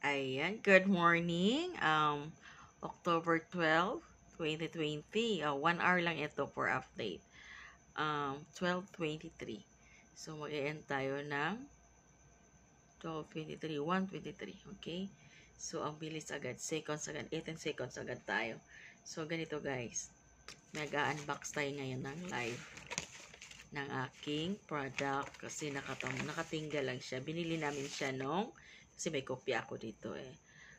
Ayan, good morning. October 12, 2020. 1 hour lang ito for update. 12:23. So, mag-e-end tayo ng 12:23, 1:23. Okay? So, ang bilis agad. Seconds agad. 18 seconds agad tayo. So, ganito guys. Mag-unbox tayo ngayon ng live ng aking product kasi nakatinggal lang siya. Binili namin siya kasi may kopya ako dito eh.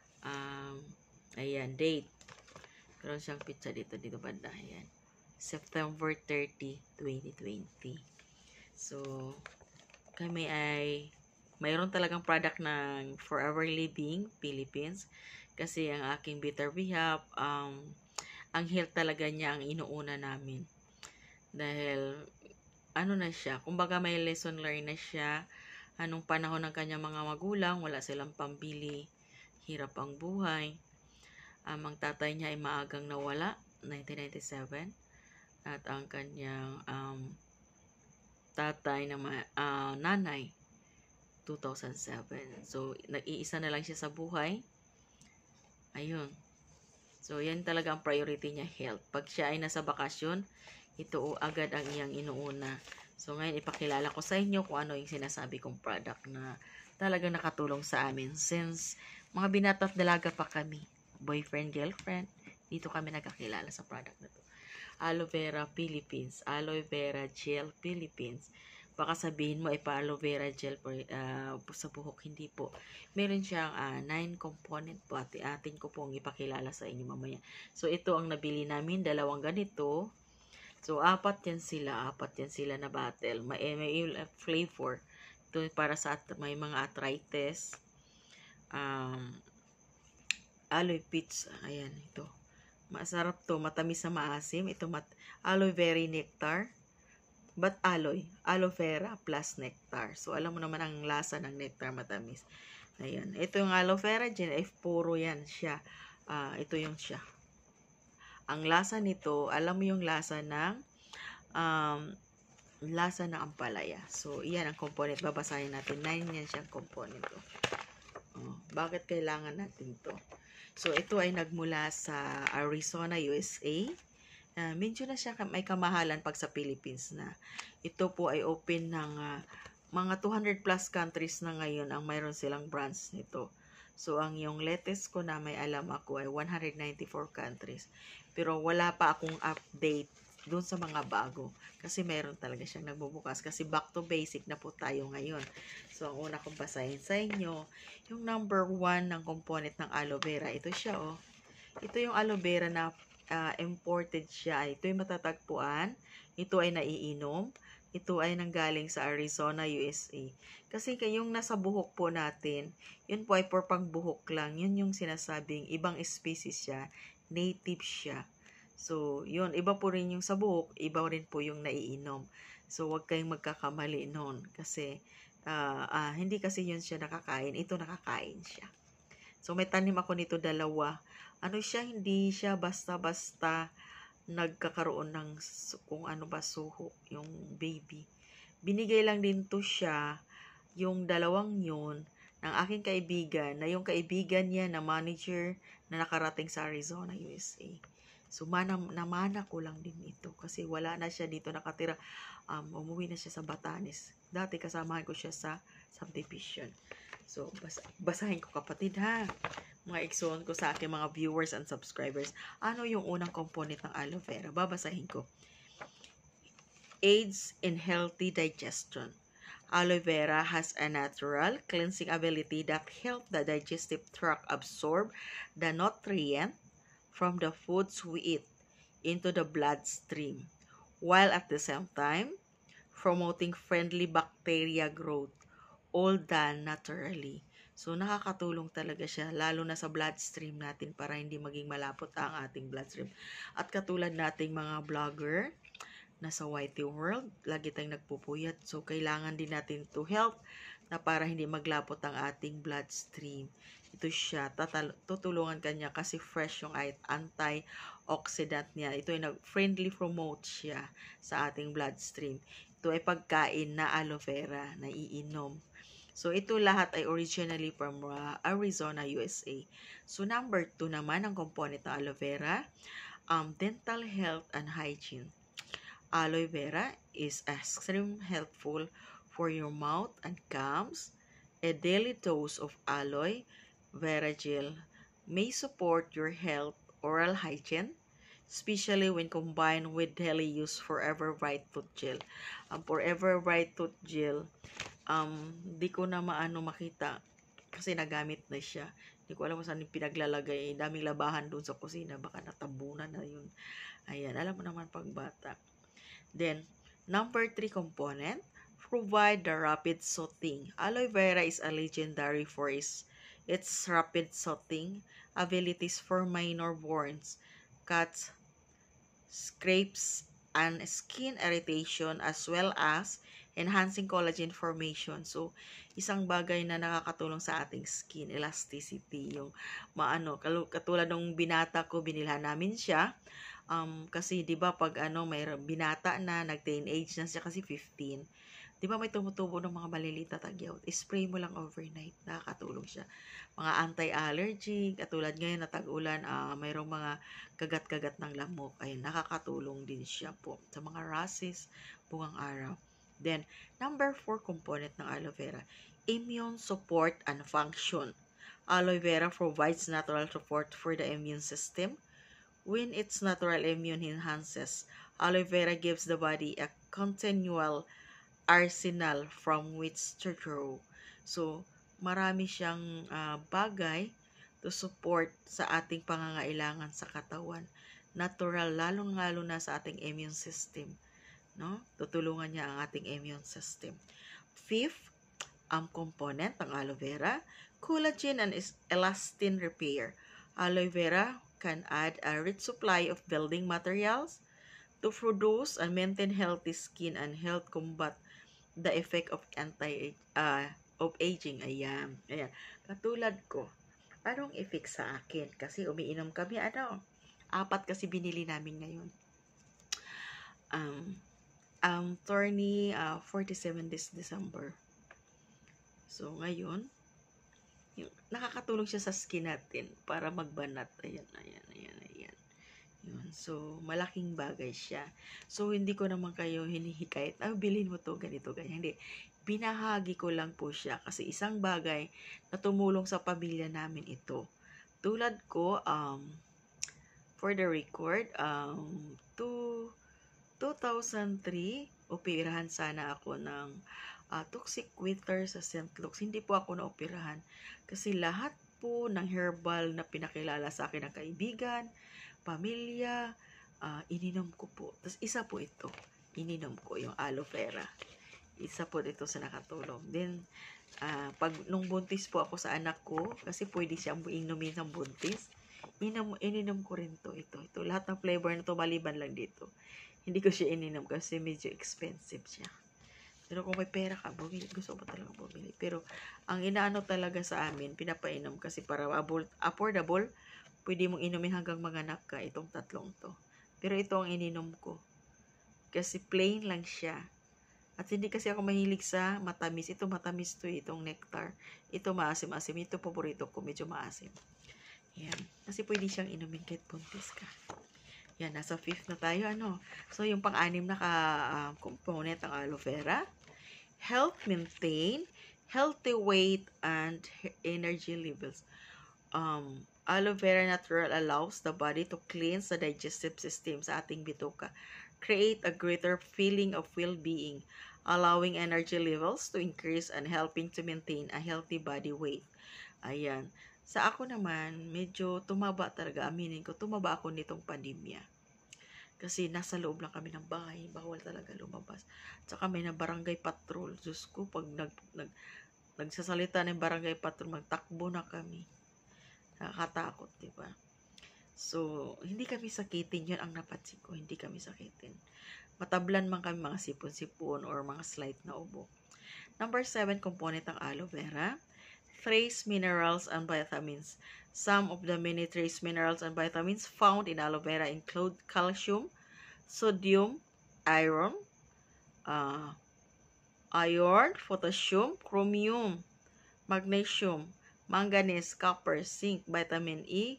Ayan, date. Meron siyang pizza dito banda. Ayan. September 30, 2020. So, kami ay mayroon talagang product ng Forever Living Philippines kasi ang aking bitter rehab, ang health talaga niya ang inuuna namin. Dahil, ano na siya, kumbaga may lesson learned na siya. Anong panahon ng kanyang mga magulang, wala silang pambili, hirap ang buhay. Ang tatay niya ay maagang nawala, 1997. At ang kanyang nanay, 2007. So, nag-iisa na lang siya sa buhay. Ayun. So, yan talaga ang priority niya, health. Pag siya ay nasa bakasyon, ito agad ang iyang inuuna. So, ngayon ipakilala ko sa inyo kung ano yung sinasabi kong product na talagang nakatulong sa amin. Since mga binata't dalaga pa kami, boyfriend, girlfriend, dito kami nagkakilala sa product na to. Aloe Vera Philippines, Aloe Vera Gel Philippines. Baka sabihin mo, aloe vera gel sa buhok. Hindi po. Meron siyang 9 component po. Atin ko pong ipakilala sa inyo mamaya. So, ito ang nabili namin. 2 ganito. So, apat yan sila na bottle. May flavor. Ito para sa may mga arthritis. Aloe peach. Ayan, ito. Masarap to. Matamis na maasim. Ito aloe vera nectar. But aloe vera plus nectar. So, alam mo naman ang lasa ng nectar, matamis. Ayan. Ito yung aloe vera gel, puro yan siya. Ito yung siya. Ang lasa nito, alam mo yung lasa ng ampalaya. So, iyan ang component. Babasahin natin. 9 yan siyang component. Bakit kailangan natin to? So, ito ay nagmula sa Arizona, USA. Medyo na siya may kamahalan pag sa Philippines na. Ito po ay open ng mga 200 plus countries na ngayon ang mayroon silang branch nito. So, ang yung latest ko na may alam ako ay 194 countries. Pero wala pa akong update doon sa mga bago. Kasi mayroon talaga siyang nagbubukas. Kasi back to basic na po tayo ngayon. So, ang una kong basahin sa inyo, yung number 1 ng component ng aloe vera. Ito siya, oh. Ito yung aloe vera na imported siya. Ito ay matatagpuan. Ito ay naiinom. Ito ay nanggaling sa Arizona, USA. Kasi yung nasa buhok po natin, yun po ay for pangbuhok lang. Yun yung sinasabing ibang species siya. Native siya. So, yun. Iba po rin yung sa buhok. Iba rin po yung naiinom. So, wag kayong magkakamali noon. Kasi, hindi kasi yun siya nakakain. Ito nakakain siya. So, may tanim ako nito 2. Hindi siya basta-basta nagkakaroon ng kung ano ba suho, yung baby. Binigay lang din to siya, yung 2 yun, ng aking kaibigan, na yung kaibigan niya na manager na nakarating sa Arizona, USA. So, namana ko lang din ito kasi wala na siya dito nakatira. Umuwi na siya sa Batanes. Dati kasamahan ko siya sa subdivision. So, basahin ko kapatid ha. Mga iksuon ko sa aking mga viewers and subscribers. Ano yung unang component ng aloe vera? Babasahin ko. Aids in healthy digestion. Aloe vera has a natural cleansing ability that helps the digestive tract absorb the nutrient from the foods we eat into the bloodstream, while at the same time promoting friendly bacteria growth, all done naturally. So, nakakatulong talaga siya, lalo na sa bloodstream natin para hindi maging malapot ang ating bloodstream. At katulad nating mga vlogger, nasa YT World, lagi tayong nagpupuyat. So, kailangan din natin to help na para hindi maglapot ang ating bloodstream. Ito siya, tutulungan kanya kasi fresh yung antioxidant niya. Ito ay friendly promote siya sa ating bloodstream. Ito ay pagkain na aloe vera na iinom. So, ito lahat ay originally from Arizona, USA. So, number 2 naman ang component ng aloe vera, dental health and hygiene. Aloe vera is extremely helpful for your mouth and gums. A daily dose of aloe vera gel may support your health oral hygiene, especially when combined with daily use Forever Bright Tooth Gel. Ang Forever Bright Tooth Gel, di ko na makita kasi nagamit na siya. Hindi ko alam kung saan yung pinaglalagay. Daming labahan doon sa kusina. Baka natabunan na yun. Ayan, alam mo naman pagbata. Then, number 3 component, provide the rapid soothing. Aloe vera is a legendary for its rapid soothing abilities for minor burns, cuts, scrapes, and skin irritation, as well as enhancing collagen formation. So, isang bagay na nakakatulong sa ating skin elasticity, yung katulad ng binata ko, binilhan namin siya. Kasi 'di ba pag may binata na nag-teenage na siya kasi 15, 'di ba may tumutubo ng mga maliliit na tagyawat, spray mo lang overnight, nakakatulong siya. Mga anti-allergy, katulad ngayon na tag-ulan, mayroong mga kagat-kagat ng lamok, ayun, nakakatulong din siya po sa mga rashes, bungang araw. Then, number 4 component ng aloe vera, immune support and function. Aloe vera provides natural support for the immune system. When its natural immune enhances, aloe vera gives the body a continual arsenal from which to grow. So, marami siyang bagay to support sa ating pangangailangan sa katawan. Natural, lalong-lalo na sa ating immune system. No? Tutulungan niya ang ating immune system. Fifth, component ng aloe vera, collagen and elastin repair. Aloe vera can add a rich supply of building materials to produce and maintain healthy skin and help combat the effect of aging. Ayan. Katulad ko, anong effect sa akin? Kasi umiinom kami, 4 kasi binili namin ngayon. Turning 47 this December. So, ngayon, nakakatulong siya sa skin natin para magbanat. Ayan. Yun. So, malaking bagay siya. So, hindi ko naman kayo hinihikayat, bilhin mo to, ganito, ganyan. Hindi. Binahagi ko lang po siya kasi isang bagay na tumulong sa pamilya namin ito. Tulad ko, for the record, 2003, operahan sana ako ng toxic quitter sa St. Luke's. Hindi po ako naoperahan kasi lahat po ng herbal na pinakilala sa akin ng kaibigan, pamilya, ininom ko po. Tapos isa po ito, ininom ko yung aloe vera. Isa po dito sa nakatulong. Then, nung buntis po ako sa anak ko, kasi pwede siyang inumin ng buntis, ininom ko rin to. Ito. Lahat ng flavor na to, maliban lang dito. Hindi ko siya ininom kasi medyo expensive siya. Pero kung may pera ka, bumili. Gusto ko talaga bumili. Pero, ang inaano talaga sa amin, pinapainom kasi para affordable, pwede mong inumin hanggang manganak ka itong tatlong to. Pero ito ang ininom ko. Kasi plain lang siya. At hindi kasi ako mahilig sa matamis. Ito matamis to, itong nectar. Ito maasim-asim. Ito paborito ko, medyo maasim. Yan. Kasi pwede siyang inumin kahit buntis ka. Yan, nasa 5th na tayo, So, yung pang-6 na component ng aloe vera. Help maintain healthy weight and energy levels. Aloe vera natural allows the body to cleanse the digestive system sa ating bituka. Create a greater feeling of well-being, allowing energy levels to increase and helping to maintain a healthy body weight. Ayan. Sa ako naman, medyo tumaba talaga. Aminin ko, tumaba ako nitong pandemya. Kasi nasa loob lang kami ng bahay. Bawal talaga lumabas. Tsaka may na barangay patrol. Diyos ko, pag nagsasalita ng barangay patrol, magtakbo na kami. Nakakatakot, diba? So, hindi kami sakitin. Yun ang napansin ko. Hindi kami sakitin. Matablan man kami mga sipon-sipon or mga slight na ubo. Number 7, component ng aloe vera. Trace minerals and vitamins. Some of the many trace minerals and vitamins found in aloe vera include calcium, sodium, iron, iron, potassium, chromium, magnesium, manganese, copper, zinc, vitamin E,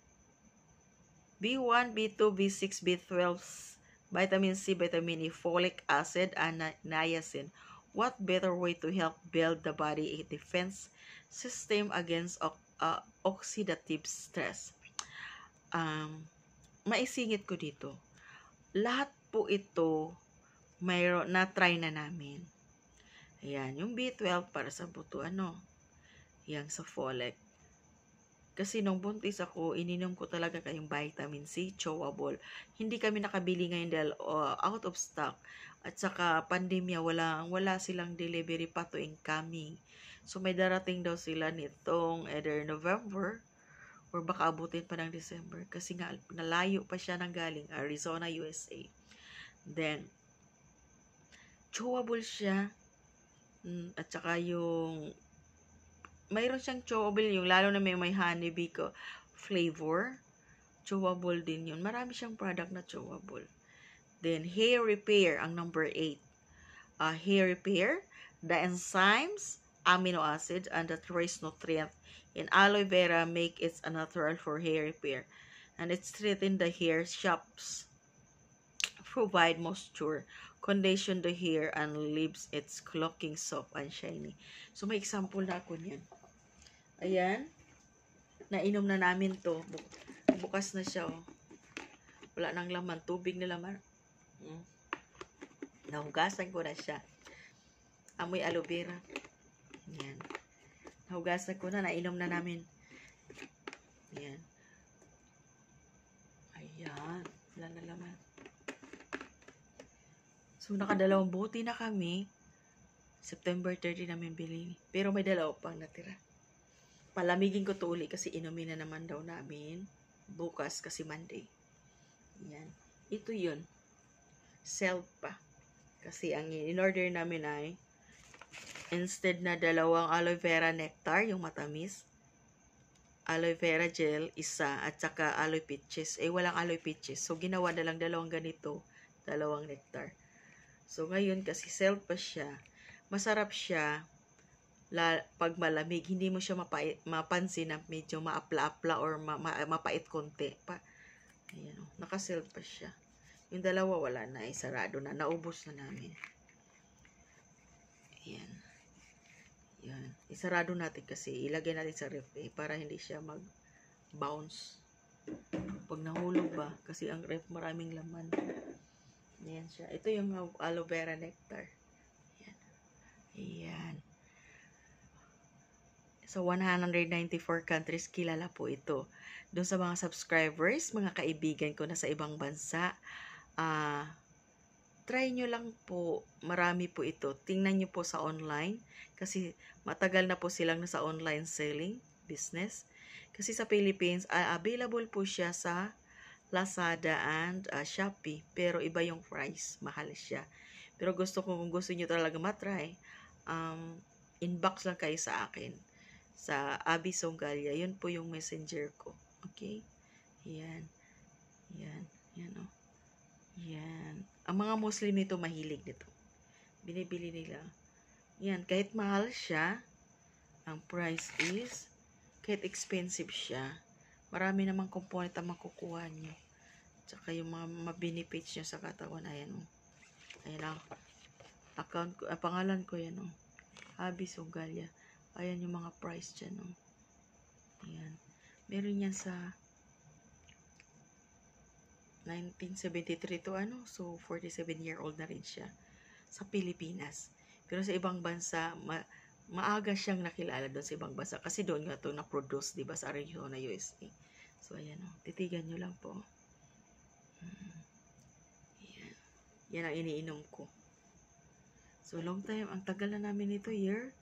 B1, B2, B6, B12, vitamin C, vitamin E, folic acid, and niacin. What better way to help build the body a defense system against oxidative stress? Maisingit ko dito. Lahat po ito mayroon na try na namin. Ayan, yung B12 para sa buto, yang sa folic. Kasi nung buntis ako, ininom ko talaga kayong vitamin C, chewable. Hindi kami nakabili ngayon dahil out of stock. At saka pandemya, wala silang delivery pa to incoming. So may darating daw sila nitong either November or baka abutin pa ng December. Kasi nga, nalayo pa siya ng galing Arizona, USA. Then, chewable siya. At saka mayroon siyang chewable, yung lalo na may honeybee flavor. Chewable din yun. Marami siyang product na chewable. Then, hair repair, ang number 8. Hair repair, the enzymes, amino acids, and the trace nutrient in aloe vera make it a natural for hair repair. And it's treating the hair shafts, provide moisture, condition the hair, and leaves its looking soft and shiny. So, may example na ako niyan. Ayan. Nainom na namin to. Bukas na siya, oh. Wala nang laman. Tubig na laman. Nahugasan ko na siya. Amoy aloe vera. Ayan. Nahugasan ko na. Nainom na namin. Ayan. Ayan. Wala na laman. So, nakadalawang buti na kami. September 30 namin bilhin. Pero may dalawa pang natira. Palamigin ko to uli kasi inumin na naman daw namin. Bukas kasi Monday. Yan. Ito yun. Self pa. Kasi ang in-order namin ay instead na dalawang aloe vera nectar, yung matamis, aloe vera gel, isa, at saka aloe peaches. Walang aloe peaches. So, ginawa na lang dalawang ganito, dalawang nectar. So, ngayon, kasi self pa siya, masarap siya pag malamig. Hindi mo siya mapansin na medyo maapla-apla or mapait konti. Ayan, naka-self pa siya. Yung dalawa, wala na. Sarado na. Naubos na namin. Ayan. Ayan. Isarado natin kasi. Ilagay natin sa ref para hindi siya mag-bounce. Pag nahulog ba? Kasi ang ref maraming laman. Ayan siya. Ito yung aloe vera nectar. Ayan. Ayan. So, 194 countries kilala po ito. Doon sa mga subscribers, mga kaibigan ko na sa ibang bansa, try nyo lang po. Marami po ito. Tingnan nyo po sa online. Kasi matagal na po silang nasa online selling business. Kasi sa Philippines, available po siya sa Lazada and Shopee. Pero iba yung price. Mahal siya. Pero kung gusto nyo talaga matry, inbox lang kayo sa akin. Sa Abby Songalia. Yun po yung messenger ko. Okay? Yan. Yan. Yan, oh. Yan. Ang mga Muslim nito mahilig nito. Binibili nila. Yan. Kahit mahal siya, ang price is, kahit expensive siya, marami namang component ang makukuha nyo. Tsaka yung mga benefits nyo sa katawan. Ayan, oh. Ayan, oh. Account ko, pangalan ko yan, oh. Abby Songalia. Ayan yung mga price dyan, oh. Ayan. Meron yan sa 1973 to so 47-year-old na rin siya sa Pilipinas. Pero sa ibang bansa, maaga siyang nakilala doon sa ibang bansa kasi doon nga ito na-produce, diba, sa Arizona, USA. So, ayan, oh. Titigan nyo lang po. Ayan. Yan ang iniinom ko. So, long time. Ang tagal na namin ito, year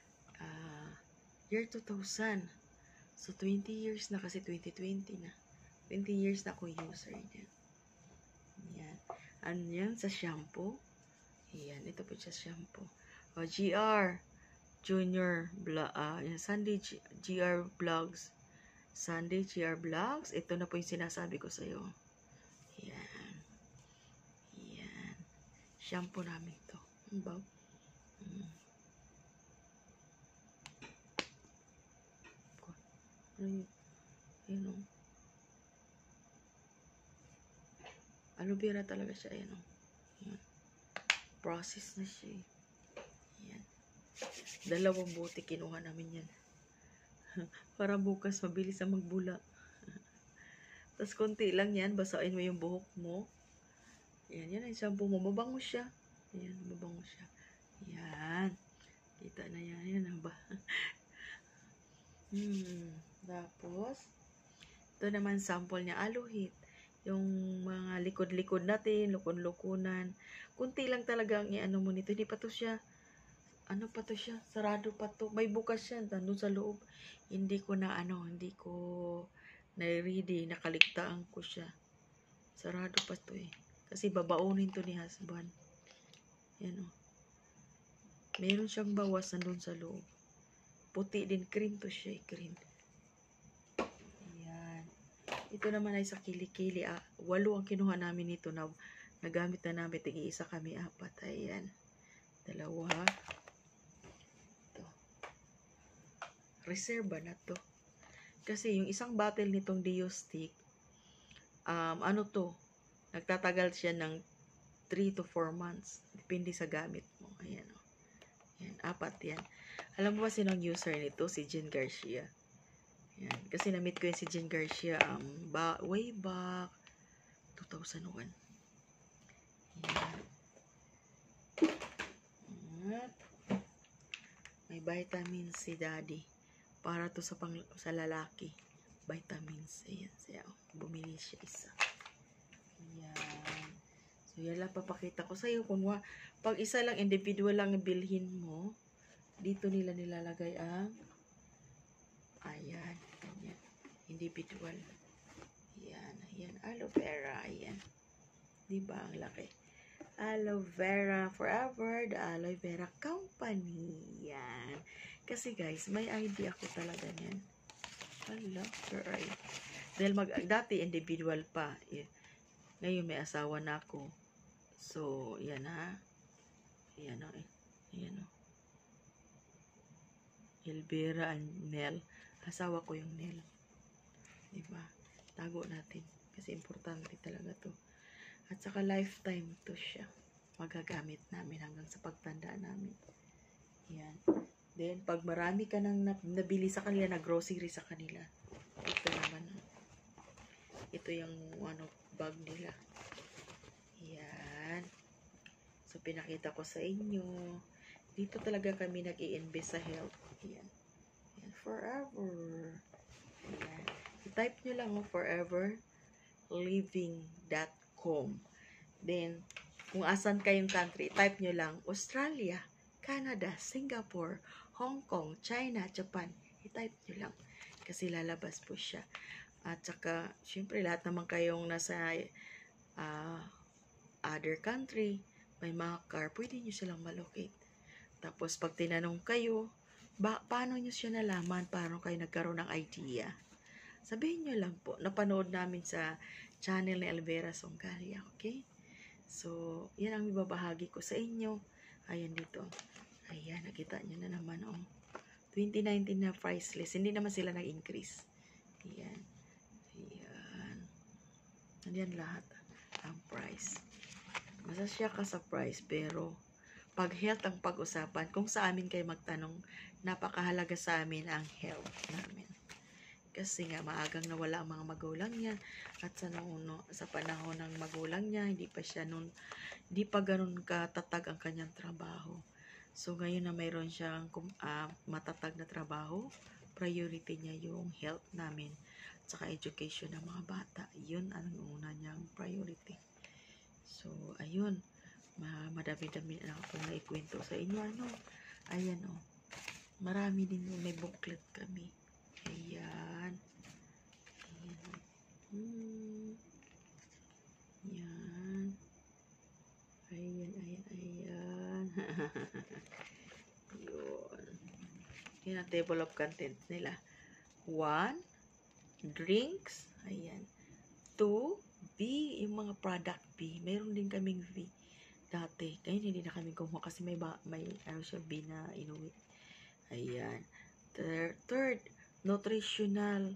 2000. So, 20 years na kasi 2020 na. 20 years na ako user din. Ayan. Ano yan? Sa shampoo. Ayan. Ito po siya shampoo. GR Junior Sunday GR Vlogs. Sunday GR Vlogs. Ito na po yung sinasabi ko sa'yo. Ayan. Ayan. Shampoo namin ito. Ang baw. Yun, oh. Aloe vera talaga siya, ayan, oh. Ayan. Process na siya, eh. Ayan. 2 bote kinuha namin yan. Para bukas mabilis na magbula. Tapos konti lang yan, basain mo yung buhok mo. Ayan, yan ang shampoo mo. Mabango siya. Ayan, mabango siya. Ayan. Kita na yan. Ayan ang ba. Tapos, ito naman sample niya, aloe heat. Yung mga likod-likod natin, lukon-lukunan. Kunti lang talaga ang i-ano mo nito. Hindi pa to siya, ano pa to siya, sarado pa to. May bukas siya, nandun sa loob. Hindi ko na-ready, nakaligtaan ko siya. Sarado pa to eh. Kasi babaunin to ni husband. Yan o. Meron siyang bawas nandun sa loob. Puti din, cream to siya, cream. Ayan. Ito naman ay sa kilikili. 8 ang kinuha namin nito na nagamit na namin. Tig-isa kami, 4. Ayan. 2. Ito. Reserva na to. Kasi yung isang bottle nitong Dio Stick, nagtatagal siya ng 3 to 4 months. Depende sa gamit mo. Ayan o. Ayan, 4 yan. Alam mo ba sinong user nito? Si Jen Garcia. Ayan. Kasi na-meet ko yan si Jen Garcia way back 2001. Ayan. At may vitamins si Daddy. Para to sa lalaki. Vitamins. Ayan siya. Bumili siya isa. Ayan. So, yan lang papakita ko sa iyo. Kung pag isa lang, individual lang bilhin mo, dito nila nilalagay ang ayan. Ayan. Individual. Ayan. Ayan. Aloe vera. Ayan. Diba? Ang laki. Aloe vera forever. The Aloe Vera Company. Yan. Kasi guys, may idea ako talaga niyan. Hala, right. Dahil dati individual pa. Ngayon may asawa na ako. So, yan ha. Yan o. Yan o. Elvira and Nel. Asawa ko yung Nel. Diba? Tago natin. Kasi importante talaga to. At saka lifetime to siya. Magagamit namin hanggang sa pagtanda namin. Yan. Then, pag marami ka nang nabili sa kanila, na-grocery sa kanila, ito naman. Ito yung bag nila. Yan. So, pinakita ko sa inyo. Dito talaga kami nag-i-invest sa health. Yan. Yan. Forever. Yan. I-type nyo lang foreverliving.com. Then, kung asan kayong country, type nyo lang Australia, Canada, Singapore, Hong Kong, China, Japan. I-type nyo lang. Kasi lalabas po siya. At saka, syempre, lahat naman kayong nasa other country, may mga car, pwede nyo silang malocate. Tapos, pag tinanong kayo, paano nyo siya nalaman? Paano kayo nagkaroon ng idea? Sabihin nyo lang po. Napanood namin sa channel ni Elvira Songalia. Okay? So, yan ang ibabahagi ko sa inyo. Ayan dito. Ayan, nakita nyo na naman, oh. 2019 na priceless. Hindi naman sila nag-increase. Ayan. Ayan. Ayan lahat. Ang price. Masasya ka sa price, pero pag health ang pag-usapan, kung sa amin kayo magtanong, napakahalaga sa amin ang health namin. Kasi nga, maagang nawala ang mga magulang niya. At sa panahon ng magulang niya, hindi pa ganun katatag ang kanyang trabaho. So, ngayon na mayroon siyang matatag na trabaho, priority niya yung health namin. At saka education ng mga bata. Yun ang una niyang priority. So, ayun. Madami-dami na akong naikwento sa inyo. Ayan, oh. Marami din yung may booklet kami. Ayan. Ayan. Ayan. Ayan, ayan, ayan. Yun. Yun ang table of contents nila. 1, drinks. Ayan. 2, B, yung mga product B. Mayroon din kaming V dati. Ngayon hindi na kami kumuha kasi may B na inuwi. Ayan. Third, nutritional.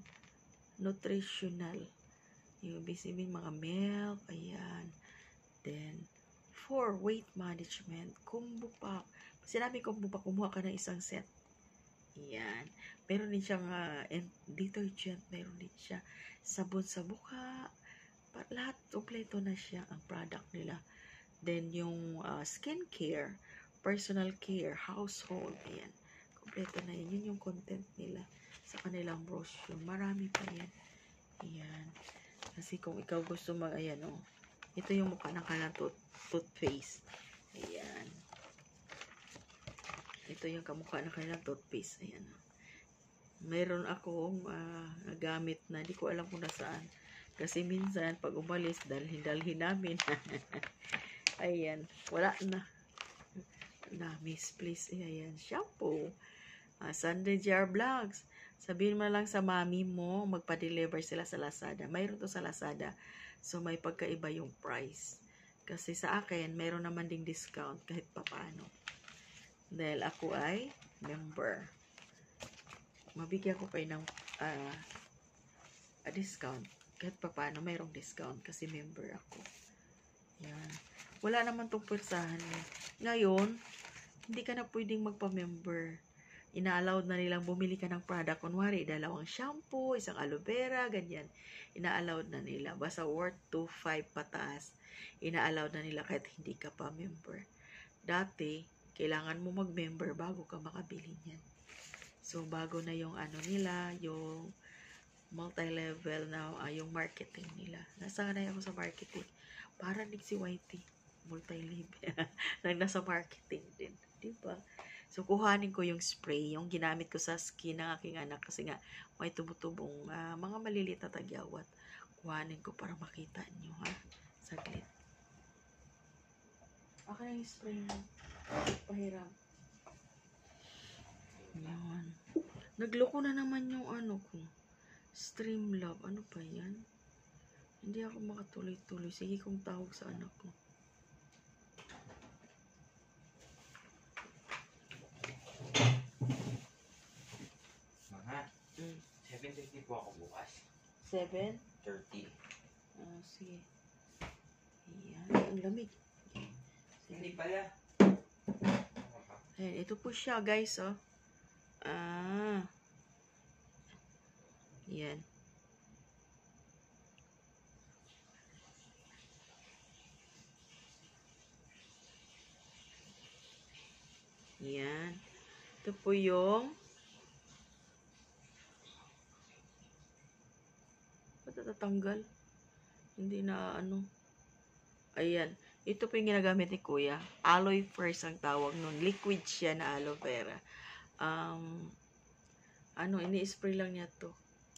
Yung ibig sabihin, mga milk, ayan. Then, for weight management, combo pack. Sinabi combo pack, kumuha ka ng isang set. Ayan. Meron din siyang detergent, meron din siya sabon sa mukha. Lahat, kompleto na siya ang product nila. Then, yung skincare, personal care, household, ayan. Kompleto na yan. Yun yung content nila sa kanilang brochure. Marami pa yan. Ayan. Kasi kung ikaw gusto ayan, ito yung mukha ng kanilang toothpaste. Ayan. Ito yung kamukha ng kanilang toothpaste. Ayan. Mayroon akong gamit na, hindi ko alam kung nasaan. Kasi minsan, pag umalis, dalhin namin. Ayan. Wala na. Misplace. Ayan. Shampoo. Sunday Jar Vlogs. Sabihin mo lang sa mami mo, magpa-deliver sila sa Lazada. Mayroon to sa Lazada. So, may pagkaiba yung price. Kasi sa akin, mayroon naman ding discount kahit papaano. Dahil ako ay member. Mabigyan ko kayo ng discount. Kahit papaano, mayroong discount kasi member ako. Yan. Wala naman itong pwersahan. Ngayon, hindi ka na pwedeng magpa-member. Ina-allowed na nilang bumili ka ng product. Kunwari, 2 shampoo, 1 aloe vera, ganyan. Ina-allowed na nila. Basta worth 2.5 pataas. Ina-allowed na nila kahit hindi ka pa member. Dati, kailangan mo mag-member bago ka makabili niyan. So, bago na yung nila, yung multi-level na yung marketing nila. Nasanay ako sa marketing. Parang si YT. Multi-level. Nasa marketing din. Diba? So, kuhanin ko yung spray, yung ginamit ko sa skin ng aking anak kasi nga may tumutubong mga maliliit na tagyawat. Kuhanin ko para makita nyo, ha? Saglit. Ako na yung spray mo. Pahiram. Yan. Nagloko na naman yung ko. Streamlab. Ano pa yan? Hindi ako makatuloy-tuloy. Sige kong tawag sa anak ko. Mga 7:30 po ako bukas. 7:30? 30. Sige. Ayan. Ang lamig. Hindi pala. Ayan. Ito po siya, guys, Yan. Yan. Ito po yung matatanggal. Hindi na Ayan. Ito po yung ginagamit ni Kuya. Aloe first ang tawag nun. Liquid siya na aloe vera. Ini-spray lang niya to.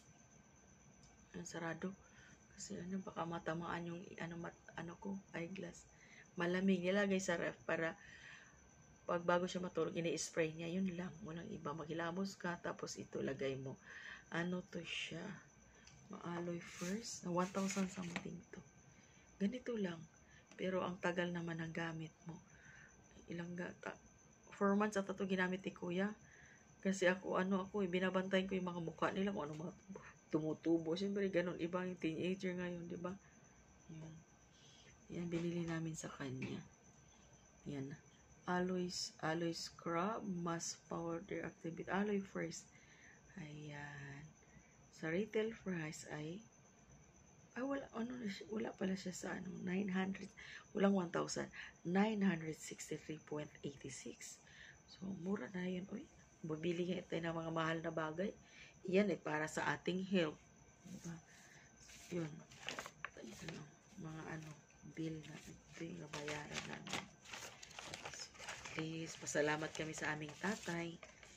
Sarado. Kasi baka matamaan yung eyeglass. Malamig. Nilagay sa ref para pag bago siya matulog, ini-spray niya. Yun lang. Walang iba. Maghilamos ka, tapos ito lagay mo. To siya? Ma-aloe first. 1,000 something to. Ganito lang. Pero ang tagal naman ng gamit mo. 4 months ata ito ginamit ni Kuya. Kasi ako, binabantayan ko yung mga mukha nila kung mga tumutubo. Siyempre, ganun. Iba yung teenager ngayon, di ba? Yan, binili namin sa kanya. Yan. Aloe scrub, mask powder, activate. Aloe first. Ayan. Sa retail price ay wala pala siya sa 900, walang 1,000, 963.86. So, mura na yun. Uy, bumili nga tayo ng mga mahal na bagay. Yan para sa ating health. Diba? Yun. Mga bill na ito yung nabayaran namin. So, please, pasalamat kami sa aming tatay.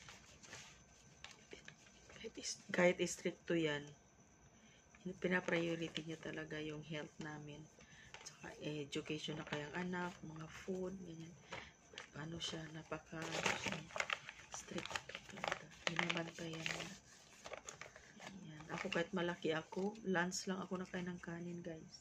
Kahit stricto yan, pinapriority niya talaga yung health namin. Tsaka education na kayang anak, mga food, ganyan. Siya, strict talaga. Binabantayan niya. Yan. Ako kahit malaki ako, lunch lang ako nakain ng kanin, guys.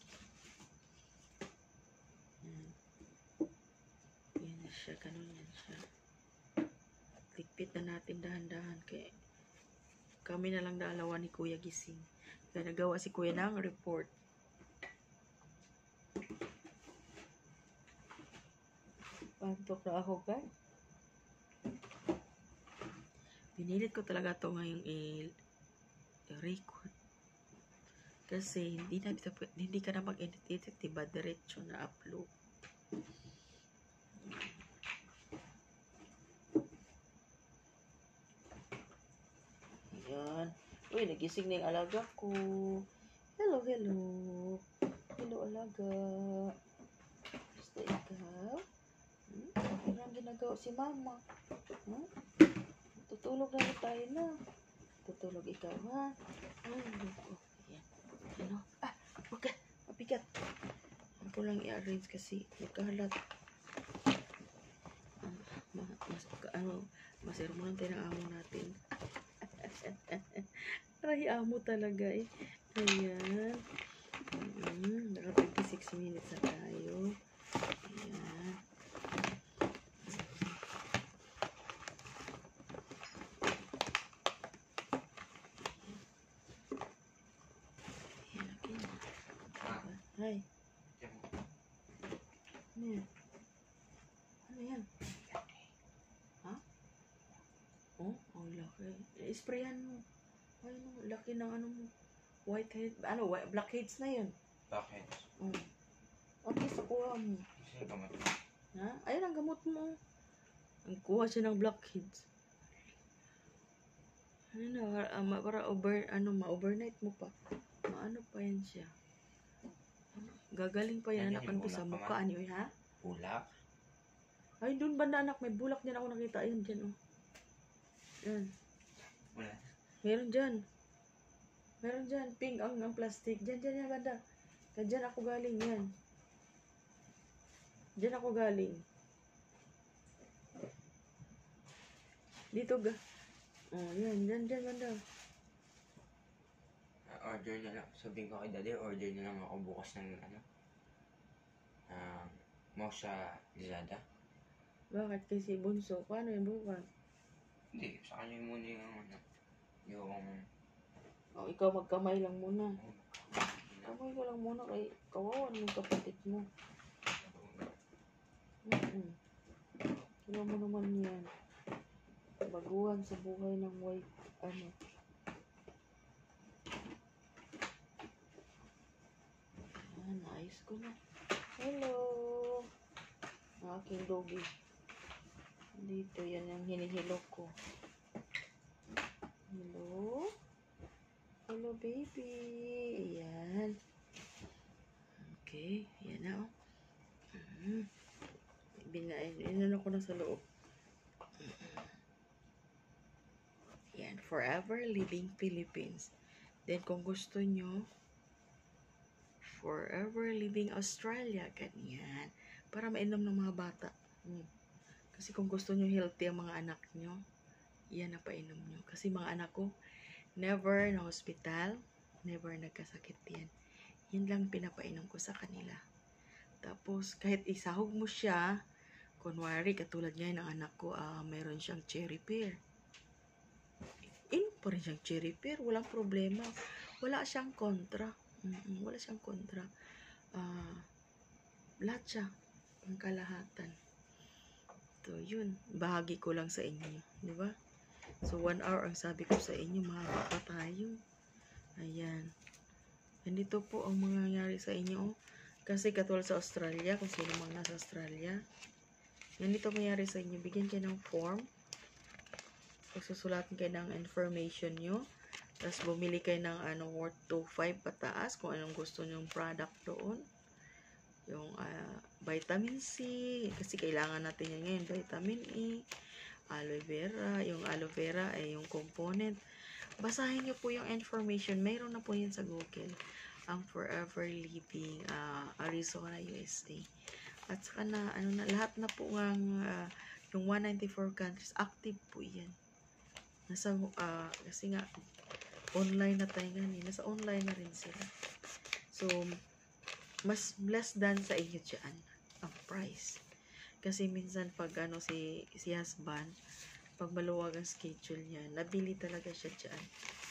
Yan siya, ganun yan siya. Ligpit na natin dahan-dahan kay Kami na lang dalawa ni Kuya gising. Kaya nagawa si Kuya ng report. Pantok na ako ka. Pinilit ko talaga to ngayong i-record. Kasi hindi ka na mag-edit-edit, diba? Diretso na upload. Ayan. Uy, nagising na yung alaga ko. Hello, hello. Hello, alaga. Basta ikaw. Okay lang ginagawa si mama. Tutulog na tayo na. Tutulog ikaw, ha? Ay, loko. Ayan. Ano? Wag ka. Mabigat. Ako lang i-arrange kasi nagkahalat. Masero mo lang tayo ng amo natin. Aray, amo talaga eh. Ayan. Naka 26 minutes na tayo. Ayan. Ayan, okay na. Hi. Ano yan? Ano yan? Ha? Oh, ang laki. Sprayan mo. Ay, no, laki ng ano mo. Whitehead. Blackheads na yun. Bakit? At least kuha mo. Kasi gamot. Ha? Ayun ang gamot mo. Ang kuha siya ng blackheads. Ano na, para ma-overnight mo pa. Maano pa yan siya. Gagaling pa yan, Yan, anak yung ko sa bulak mukha niyo, ha? Bulak? Ay, doon banda anak, may bulak din ako nakita. Ayun, dyan, oh. Yan. Wala. Meron dyan. Meron dyan. Pink ang plastic. Dyan, yan, banda. Kaya dyan ako galing, yan. Dyan ako galing. Dito ga. Oh, yan. Dyan, banda. Order na lang. Sabihin ko kay daddy, order na lang ako bukas ng mouse sa Lazada. Bakit? Kasi bunso. Paano yung bukas? Hindi, sa kanya muna yung Oh, ikaw magkamay lang muna. Kamay ko lang muna kay kawawa ng kapatid mo. Kaya mo naman yan. Baguhan sa buhay ng white, Nice ko na. Hello! Ang aking doggy. Dito, yan yung hinihilok ko. Hello? Hello, baby. Ayan. Okay. Ayan na, oh. Inano ko na sa loob. Ayan. Forever Living Philippines. Then, kung gusto nyo, Forever Living Australia. Ganyan. Para mainom ng mga bata. Kasi kung gusto nyo healthy ang mga anak nyo, yan ang painom nyo. Kasi mga anak ko, never na hospital, never nagkasakit yan. Yan lang pinapainom ko sa kanila. Tapos, kahit isahog mo siya, kunwari, katulad ngayon ng anak ko, mayroon siyang cherry pear. Inom pa rin siyang cherry pear, walang problema. Wala siyang kontra. Wala siyang kontra. Lahat siya, pangkalahatan. So, yun. Bahagi ko lang sa inyo. Di ba? So, 1 hour ang sabi ko sa inyo. Mahaba pa tayo. Ayan. Ganito po ang mangyayari sa inyo. Kasi katulad sa Australia, kung sino mang nasa Australia, ganito mangyayari sa inyo. Bigyan kayo ng form. Susulatin kayo ng information nyo. Tapos, bumili kayo ng worth 2.5 pataas kung anong gusto nyong product doon. Yung vitamin C, kasi kailangan natin yan ngayon, vitamin E, aloe vera, yung aloe vera ay yung component. Basahin nyo po yung information, mayroon na po yan sa Google, ang Forever Living Arizona, USA. At saka na, lahat na po ng yung 194 countries, active po yan. Nasa, kasi nga, online na tayo ngayon, nasa online na rin sila. So, mas less than sa inyo dyan ang price. Kasi minsan pag si husband, pag maluwag ang schedule niya, nabili talaga siya dyan.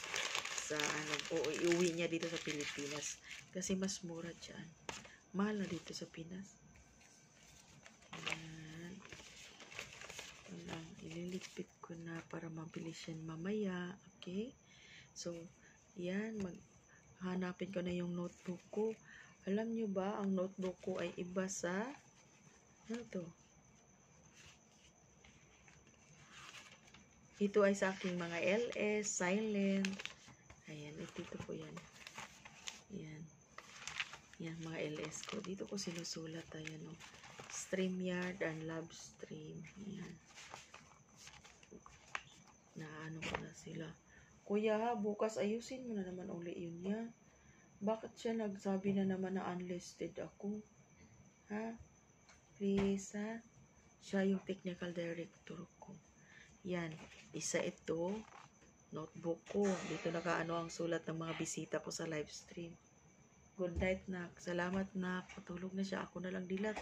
sa iuwi niya dito sa Pilipinas kasi mas mura dyan. Mahal na dito sa Pinas. Ayan. Walang, ililigpit ko na para mabilis yan mamaya. Okay? So, yan. Hanapin ko na yung notebook ko. Alam nyo ba, ang notebook ko ay iba sa, ano to? Ito ay sa aking mga LS, silent. Ayan, ito po yan. Ayan. Yan, mga LS ko. Dito ko sinusulat. Ayan, o. StreamYard and Livestream. Ayan. Naano ko na sila. Kuya ha, bukas ayusin mo na naman uli yun niya. Bakit siya nagsabi na naman na unlisted ako? Ha? Please, ha? Siya yung technical director ko. Yan. Isa ito. Notebook ko. Dito nakaano ang sulat ng mga bisita ko sa live stream. Good night, nak. Salamat, nak. Patulog na siya. Ako na lang dilat.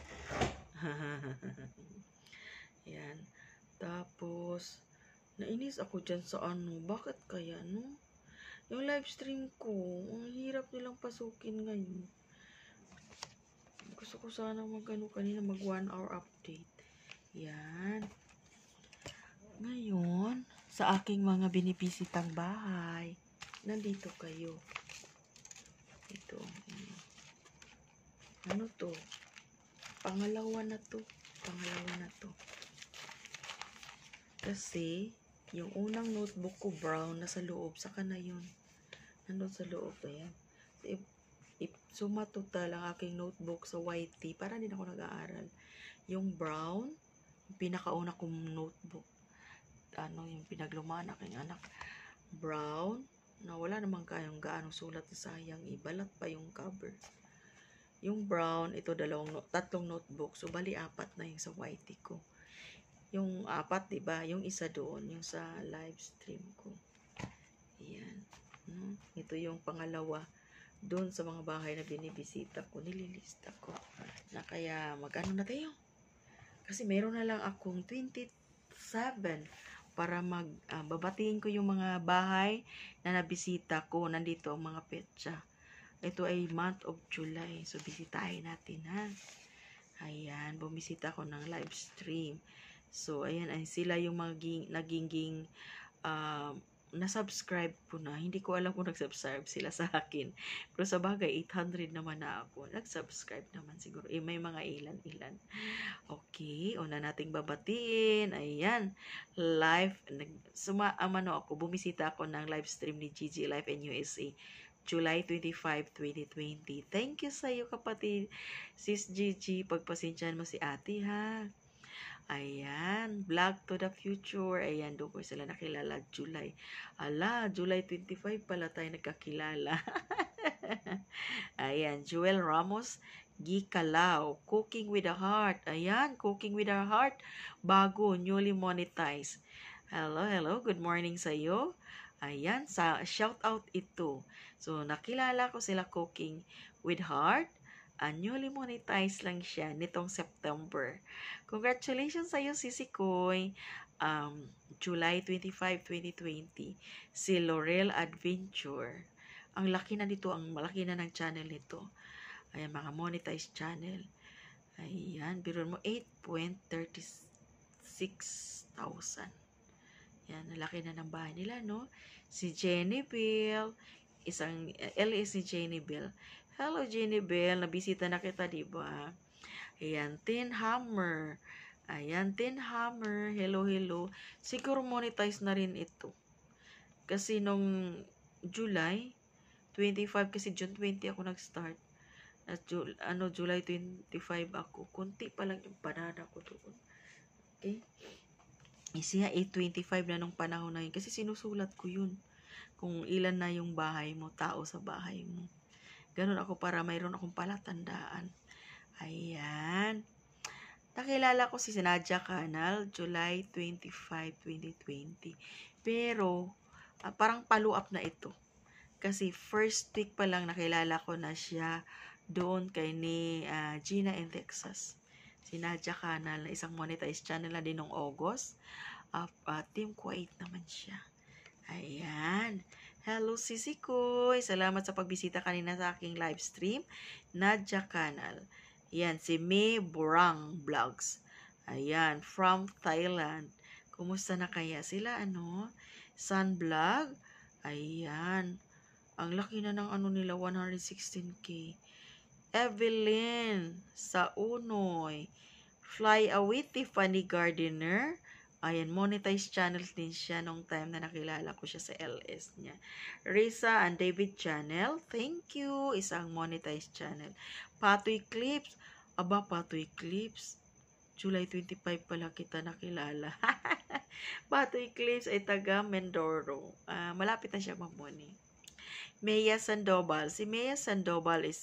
Yan. Tapos, nainis ako dyan sa ano. Bakit kaya, no? Yung live stream ko, ang hirap nilang pasukin ngayon. Gusto ko sana kanina mag 1 hour update. Yan. Ngayon, sa aking mga binibisitang bahay, nandito kayo. Ito. Ano to? Pangalawa na to. Kasi, yung unang notebook ko brown, nasa loob. Saka na yun. Nandun sa loob. Ayan. Sumatotal ang aking notebook sa white tea. Para din ako nag-aaral. Yung brown, yung pinakauna kong notebook. Yung pinaglumaan aking anak. Brown, na wala namang kayong gaano sulat na sayang. Ibalat pa yung cover. Yung brown, ito tatlong notebook. So, bali 4 na yung sa white tea ko. Yung 4, diba? Yung isa doon, yung sa live stream ko. Ayan. Ito yung pangalawa. Doon sa mga bahay na binibisita ko, nililista ko. Na kaya, mag-ano na tayo? Kasi meron na lang akong 27 para babatiin ko yung mga bahay na nabisita ko. Nandito ang mga petsa. Ito ay month of July. So, bisitahin natin, ha? Ayan, bumisita ko ng live stream. So, ayan, sila yung naging na-subscribe ko na. Hindi ko alam kung nag-subscribe sila sa akin. Pero sa bagay, 800 naman na ako. Nag-subscribe naman siguro. May mga ilan-ilan. Okay, una nating babatiin. Ayan, live. Bumisita ako ng live stream ni Gigi Life in USA. July 25, 2020. Thank you sa iyo, kapatid. Sis Gigi, pagpasensyahan mo si ate, ha? Ayan, Vlog to the Future. Ayan, doon ko sila nakilala, July. July 25 pala tayo nagkakilala. Ayan, Joel Ramos, Gikalao, Cooking with a Heart. Ayan, Cooking with a Heart. Bago, newly monetized. Hello, good morning sa iyo. Ayan, shout out ito. So, nakilala ko sila Cooking with Heart. Newly monetized lang siya nitong September. Congratulations sa iyo, Sisi Koy. July 25, 2020. Si Laurel Adventure. Ang laki na dito, ang malaki na ng channel nito. Ayan, mga monetized channel. Ayan, biro mo 8.36,000. Yan, nalaki na ng bahay nila, no? Si Jenny Bill, LS ni Jenny Bill. Hello, Jenny Bill, nabisita na kita, diba? Ayan, Tin Hammer. Ayan, Tin Hammer. Hello. Siguro monetize na rin ito. Kasi nung July 25, kasi June 20 ako nag-start. At July 25 ako. Kunti pa lang yung banana ko doon. Okay? Siya 8.25 na nung panahon na yun. Kasi sinusulat ko yun. Kung ilan na yung bahay mo, tao sa bahay mo. Ganun ako para mayroon akong palatandaan. Ayan. Nakilala ko si Nadia Canal, July 25, 2020. Pero, parang follow-up na ito. Kasi first week pa lang nakilala ko na siya doon kay ni Gina in Texas. Si Nadia Canal na isang monetized channel na din noong August. Team Kuwait naman siya. Ayan. Hello, Sisi Koy. Salamat sa pagbisita kanina sa aking live stream. Nadja Kanal. Yan, si May Burang Vlogs. Ayan, from Thailand. Kumusta na kaya sila, ano? Sun Vlog. Ayan. Ang laki na ng ano nila, 116K. Evelyn sa Unoy. Fly Away Tiffany Gardiner. Ayan, monetized channels din siya nung time na nakilala ko siya sa LS niya. Risa and David Channel, thank you. Isang monetized channel. Patoy Clips. Aba, Patoy Clips. July 25 pala kita nakilala. Patoy Clips ay taga Mindoro. Malapit na siya mamoni. Mea Sandoval. Si Mea Sandoval is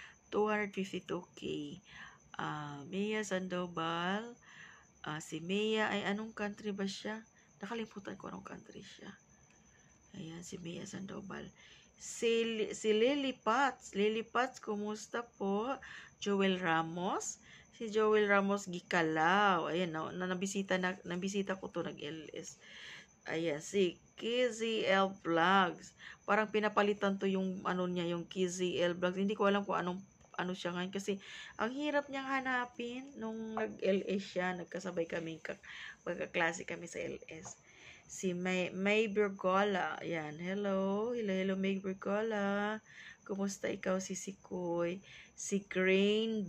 252K. Mea Sandoval. Si Mea ay anong country ba siya? Nakalimutan ko anong country siya. Ayan, si Mea Sandoval. Si Lily Pats. Lily Pats, kumusta po? Joel Ramos. Si Joel Ramos Gikalaw. Ayan, nabisita ko to, nag-LS. Ayan, si KZL Vlogs. Parang pinapalitan to yung ano niya, yung KZL Vlogs. Hindi ko alam kung ano siya ngayon kasi ang hirap niyang hanapin nung nag-LS siya, nagkasabay kami, magkaklase kami sa LS. Si May Bergola, ayan, hello, May Bergola, kumusta ikaw, si Sikoy, si Grain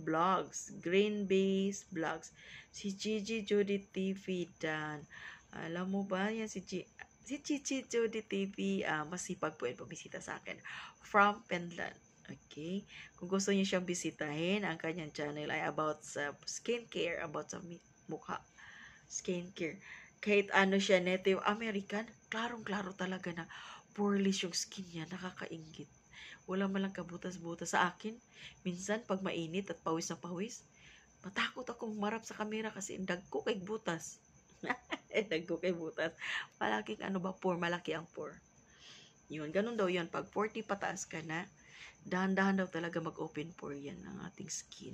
Base Vlogs, si Gigi Judith TV Dan, alam mo ba yan, si Gigi Judith TV, masipag po yung pabisita sa akin, from Finland. Okay? Kung gusto niyo siyang bisitahin, ang kanyang channel ay about sa skincare, about sa mukha. Skincare. Kahit ano siya, Native American, klarong-klaro talaga na poreless yung skin niya, nakakaingit. Wala malang kabutas-butas sa akin. Minsan, pag mainit at pawis na pawis, matakot akong marap sa kamera kasi dag ko kay butas. Dag ko kay butas. Malaking ano ba, malaki ang pore. Yun, ganun daw yun. Pag 40 pataas ka na, dahan-dahan daw talaga mag-open pore yan ng ating skin.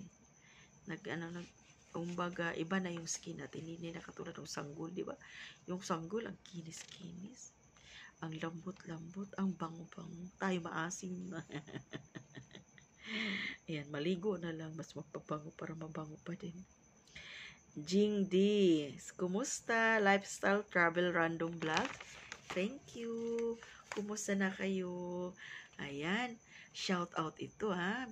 Kumbaga, iba na yung skin natin. Hindi na katulad ng sanggol, di ba? Yung sanggol, ang kinis-kinis. Ang lambot-lambot, ang bango-bango. Tayo maasim na. Ayan, maligo na lang. Mas magpabango para mabango pa din. Jing D. Kumusta? Lifestyle Travel Random Vlog. Thank you. Kumusta na kayo? Ayan. Shout out ito ha.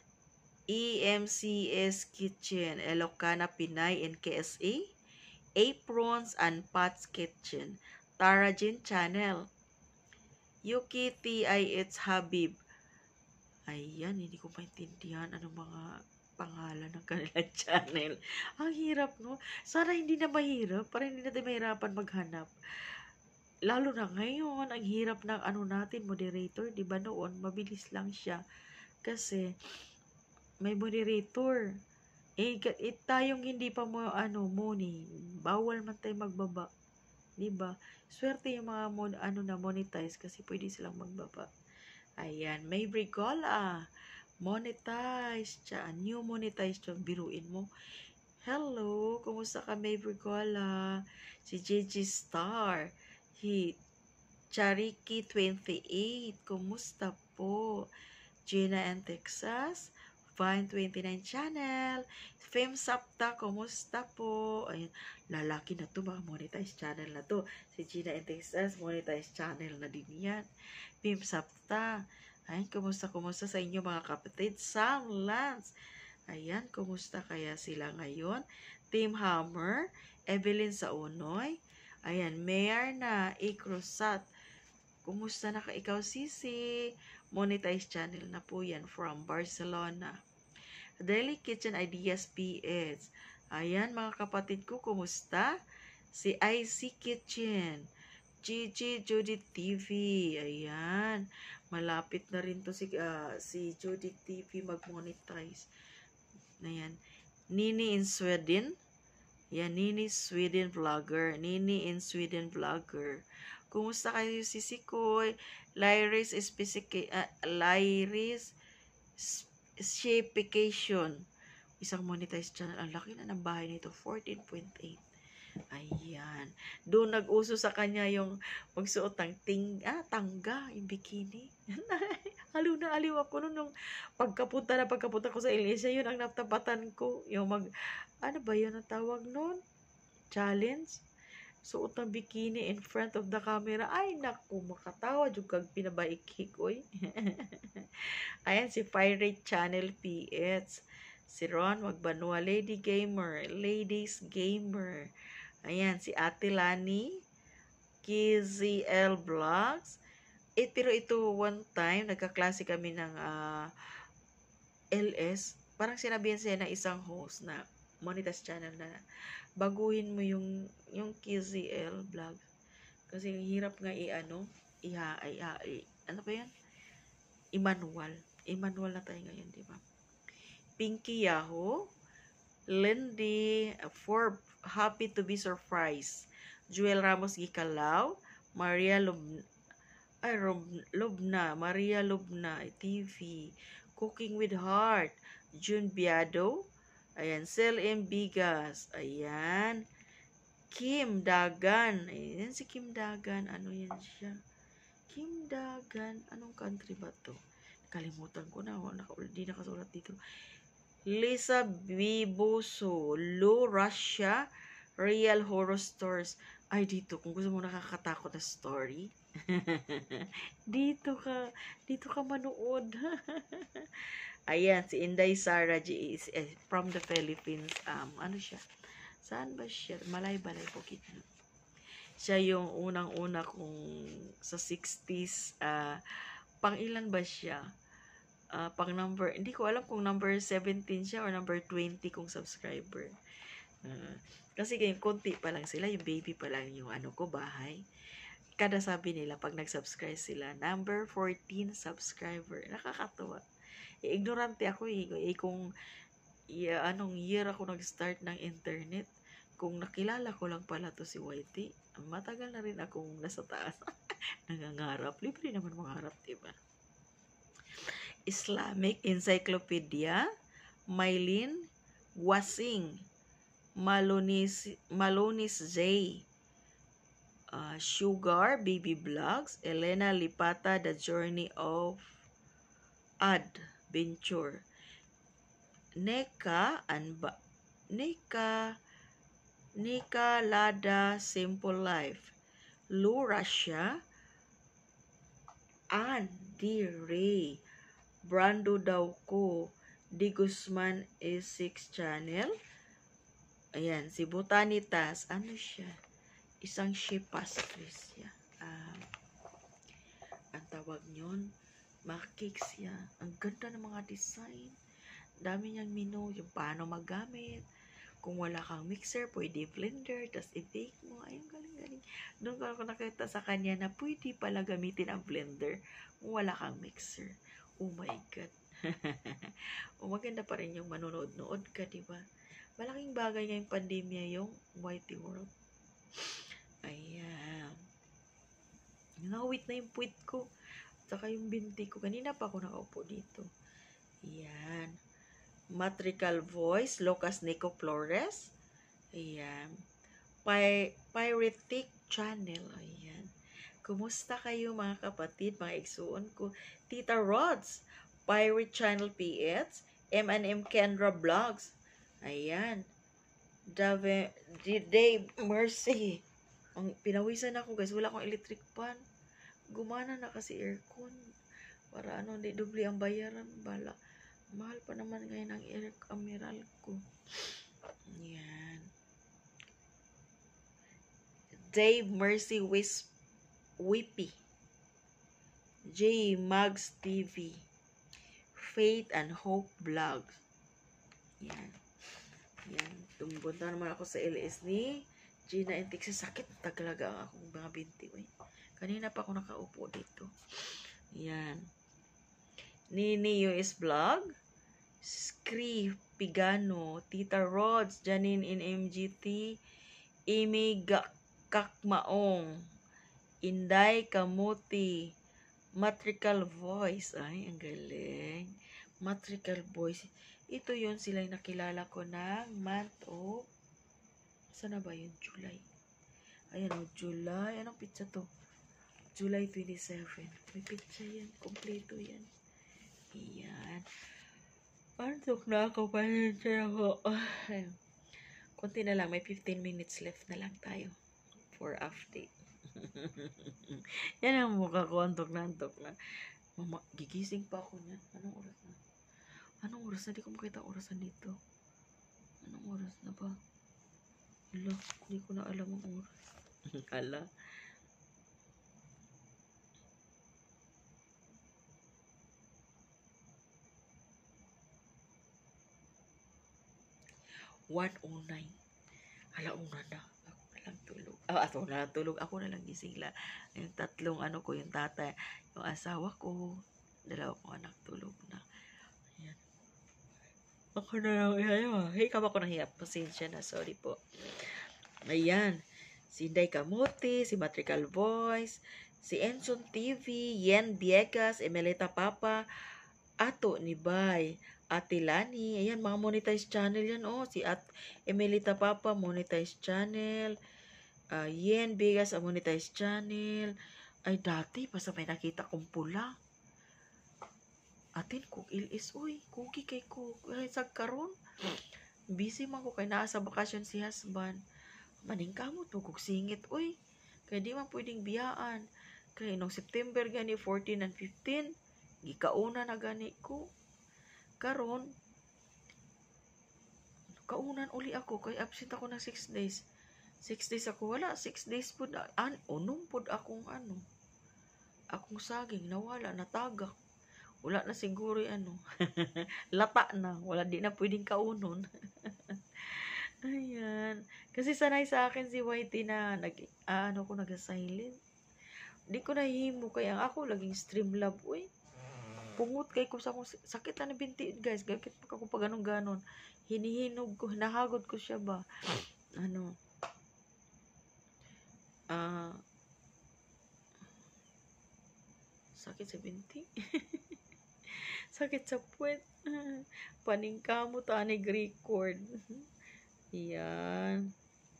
EMCS Kitchen, Elocana, Pinay, and KSA. Aprons and Pots Kitchen. Tarajin Channel. Yuki TIH Habib. Ayan, hindi ko maintindihan anong mga pangalan ng kanilang channel. Ang hirap, no? Sana hindi na mahirap, para hindi natin mahirapan maghanap. Lalo na ngayon, ang hirap ng natin, moderator, di ba noon, mabilis lang siya. Kasi, may moderator. Tayong hindi pa money, bawal man tayo magbaba. Di ba? Swerte yung mga monetize kasi pwede silang magbaba. Ayan, may Brigola. Monetize siya. New monetize siya. Biruin mo. Hello, kumusta ka, May Brigola? Si JG Star. Chariki 28, kumusta po? Gina and Texas, Vine 29 Channel, Fame Sapta, kumusta po? Ayun, lalaki na to, mga monetized channel na to. Si Gina and Texas, monetized channel na din yan. Fame Sapta, ayun, kumusta sa inyo mga kapatid? Sam Lance, ayan, kumusta kaya sila ngayon? Team Hammer, Evelyn sa Unoy, ayan, Mayor na, Ikrosat. Kumusta na ka ikaw, Sisi? Monetized channel na po yan from Barcelona. Daily Kitchen Ideas PS. Ayan, mga kapatid ko, kumusta? Si IC Kitchen. Gigi Judith TV. Ayan. Malapit na rin to si Judith TV mag-monetize. Ayan. Nini in Sweden. Yan, Nini Sweden Vlogger. Nini in Sweden Vlogger. Kumusta kayo, si Sikoy? Lyris Shapication. Isang monetized channel. Ang laki na ng bahay nito. 14.8. Ayan. Doon nag-uso sa kanya yung magsuot ng tangga, yung bikini. Aliw na aliw ako noon nung pagkapunta ko sa Ilesya, yun ang natapatan ko. Yung ano ba yun ang tawag noon? Challenge? Suot ng bikini in front of the camera. Ay, naku, makatawa yung kag pinabaikik, oy. Ayan, si Pirate Channel PH. Si Ron Magbanua, Lady Gamer, Ladies Gamer. Ayan, si Ate Lani, KZL Vlogs. Pero ito, one time, nagkaklase kami ng LS. Parang sinabihan siya ng isang host na Monitas Channel na baguhin mo yung KZL Vlogs. Kasi hirap nga ano ba yan? I-manual na tayo ngayon, di ba? Pinky Yahoo, Lindy, for happy to be surprised. Joel Ramos Gicalaw, Maria Maria Lubna, TV, Cooking with Heart, June Biado, ayan, Sel M. Bigas, ayan, Kim Dagan, ayan si Kim Dagan, ano yan siya? Kim Dagan, anong country ba to? Kalimutan ko na, di nakasulat dito. Lisa Bibuso, Lu Russia, Real Horror Stories. Ay, dito, kung gusto mo nakakatakot na story, dito ka manood. Ayan, si Inday Sara G is from the Philippines. Ano siya? Saan ba siya? Malay-balay po kita. Siya yung unang-una kong sa 60s. Pang ilan ba siya? Pang number, hindi ko alam kung number 17 siya or number 20 kong subscriber. Kasi yung konti pa lang sila, yung baby pa lang yung bahay. Kada sabi nila, pag nag-subscribe sila, number 14 subscriber. Nakakatuwa. Ignorante ako kung anong year ako nag-start ng internet. Kung nakilala ko lang pala to si YT, matagal na rin akong nasa taas. Nangangarap. Libre naman mangarap, diba? Islamic Encyclopedia, Mylene Wasing, Malonis J, Sugar Baby Vlogs, Elena Lipata, The Journey of Adventure, Neka Lada Simple Life, Lu Russia, Andy Ray, Brando daw ko, Di Guzman is 6 channel. Ayan, si Botanitas, ano siya? Isang shipas siya. Ang tawag nyon, makikicks siya. Ang ganda ng mga design. Dami niyang menu, yung paano magamit. Kung wala kang mixer, pwede blender, tas i-bake mo. Ayun, galing-galing. Doon ko ako nakita sa kanya na pwede pala gamitin ang blender kung wala kang mixer. Oh my God. Maganda pa rin yung manonood-nood ka, diba? Malaking bagay ngayong pandemya yung Whitey World. Ayan. Nawit na yung puwit ko. Saka yung binti ko. Kanina pa ako nakaupo dito. Ayan. Matrical Voice, Lucas Nico Flores. Ayan. Piratic Channel. Ayan. Kumusta kayo mga kapatid, mga igsuon ko? Tita Rods, Pirate Channel PH, M&M Kendra Vlogs. Ayan. Dave Mercy. Ang pinawisan ako guys, wala akong electric fan. Gumana na kasi aircon. Para di dubli ang bayaran. Bala. Mahal pa naman ngayon ang Amiral ko. Ayan. Dave Mercy Whippy. J Mags TV. Faith and Hope Vlogs. Yan. Yan. Tumbunta naman ako sa LS ni Gina Intik. Sa sakit talaga ang akong mga binti. Kanina pa ako nakaupo dito. Yan. Nini US Vlog. Scree Pigano. Tita Rods. Janine in MGT. Amy Kakmaong. Inday Kamuti. Matrical Voice. Ay, ang galing. Matrical Voice. Ito yun sila yung nakilala ko ng month of Saan na ba yun? July. Ayan o, July. Anong pizza to? July 27. May pizza yan. Kompleto yan. Ayan. Antok na ako. Pasensya ako. Ayun. Konti na lang. May 15 minutes left na lang tayo for update. Yan ang mukha ko. Antok na, antok na. Mama, gigising pa ako niyan. Anong oras na? Anong oras na? Di ko makita orasan dito. Anong oras na ba? Hala, hindi ko na alam ang oras. Hala. $1:09. Hala, una na. Ako na lang tulog. Ako na lang tulog. Ako na lang gising la. Yung tatlong ano ko, yung tatay, yung asawa ko, dalawa kong anak tulog na. Ayan. Ako na lang. Ayan. Hikap ako ng hiyap. Pasensya na. Sorry po. Ayan. Si Inday Kamuti, si Matrical Voice, si Enson TV, Yen Viegas, Emelita Papa, Ato ni Bay, Ate Lani, ayan, mga monetized channel yan, oh, si Emelita Papa, monetized channel, Yen Viegas, monetized channel, ay dati, basta may nakita kong pula, atin, kung ilis, uy, kugi kay kuk, ay, sagkaron, busy man ko, kay naa sa bakasyon si husband, maning kamot, kung singit, uy, kaya di man pwedeng biyaan, kaya nung September gani, 14 and 15, gikauna na gani ko. Karon, kaunan uli ako. Kay absent ako ng 6 days. 6 days ako. Wala, 6 days po. Unong po akong ano. Akong saging. Nawala, natagak. Wala na siguro ano. Lata na. Wala, di na pwedeng kaunon. Ayan. Kasi sanay sa akin si Whitey na nag-silent. Di ko nahihimo. Kaya ako laging streamlab. Uy. Pungot kay ko sa akong sakit na binti guys, gakit pa ako pag ganon hinihinog ko, hinahagod ko siya ba ano sakit sa binti sakit sa puwet paningkamot anig record yan.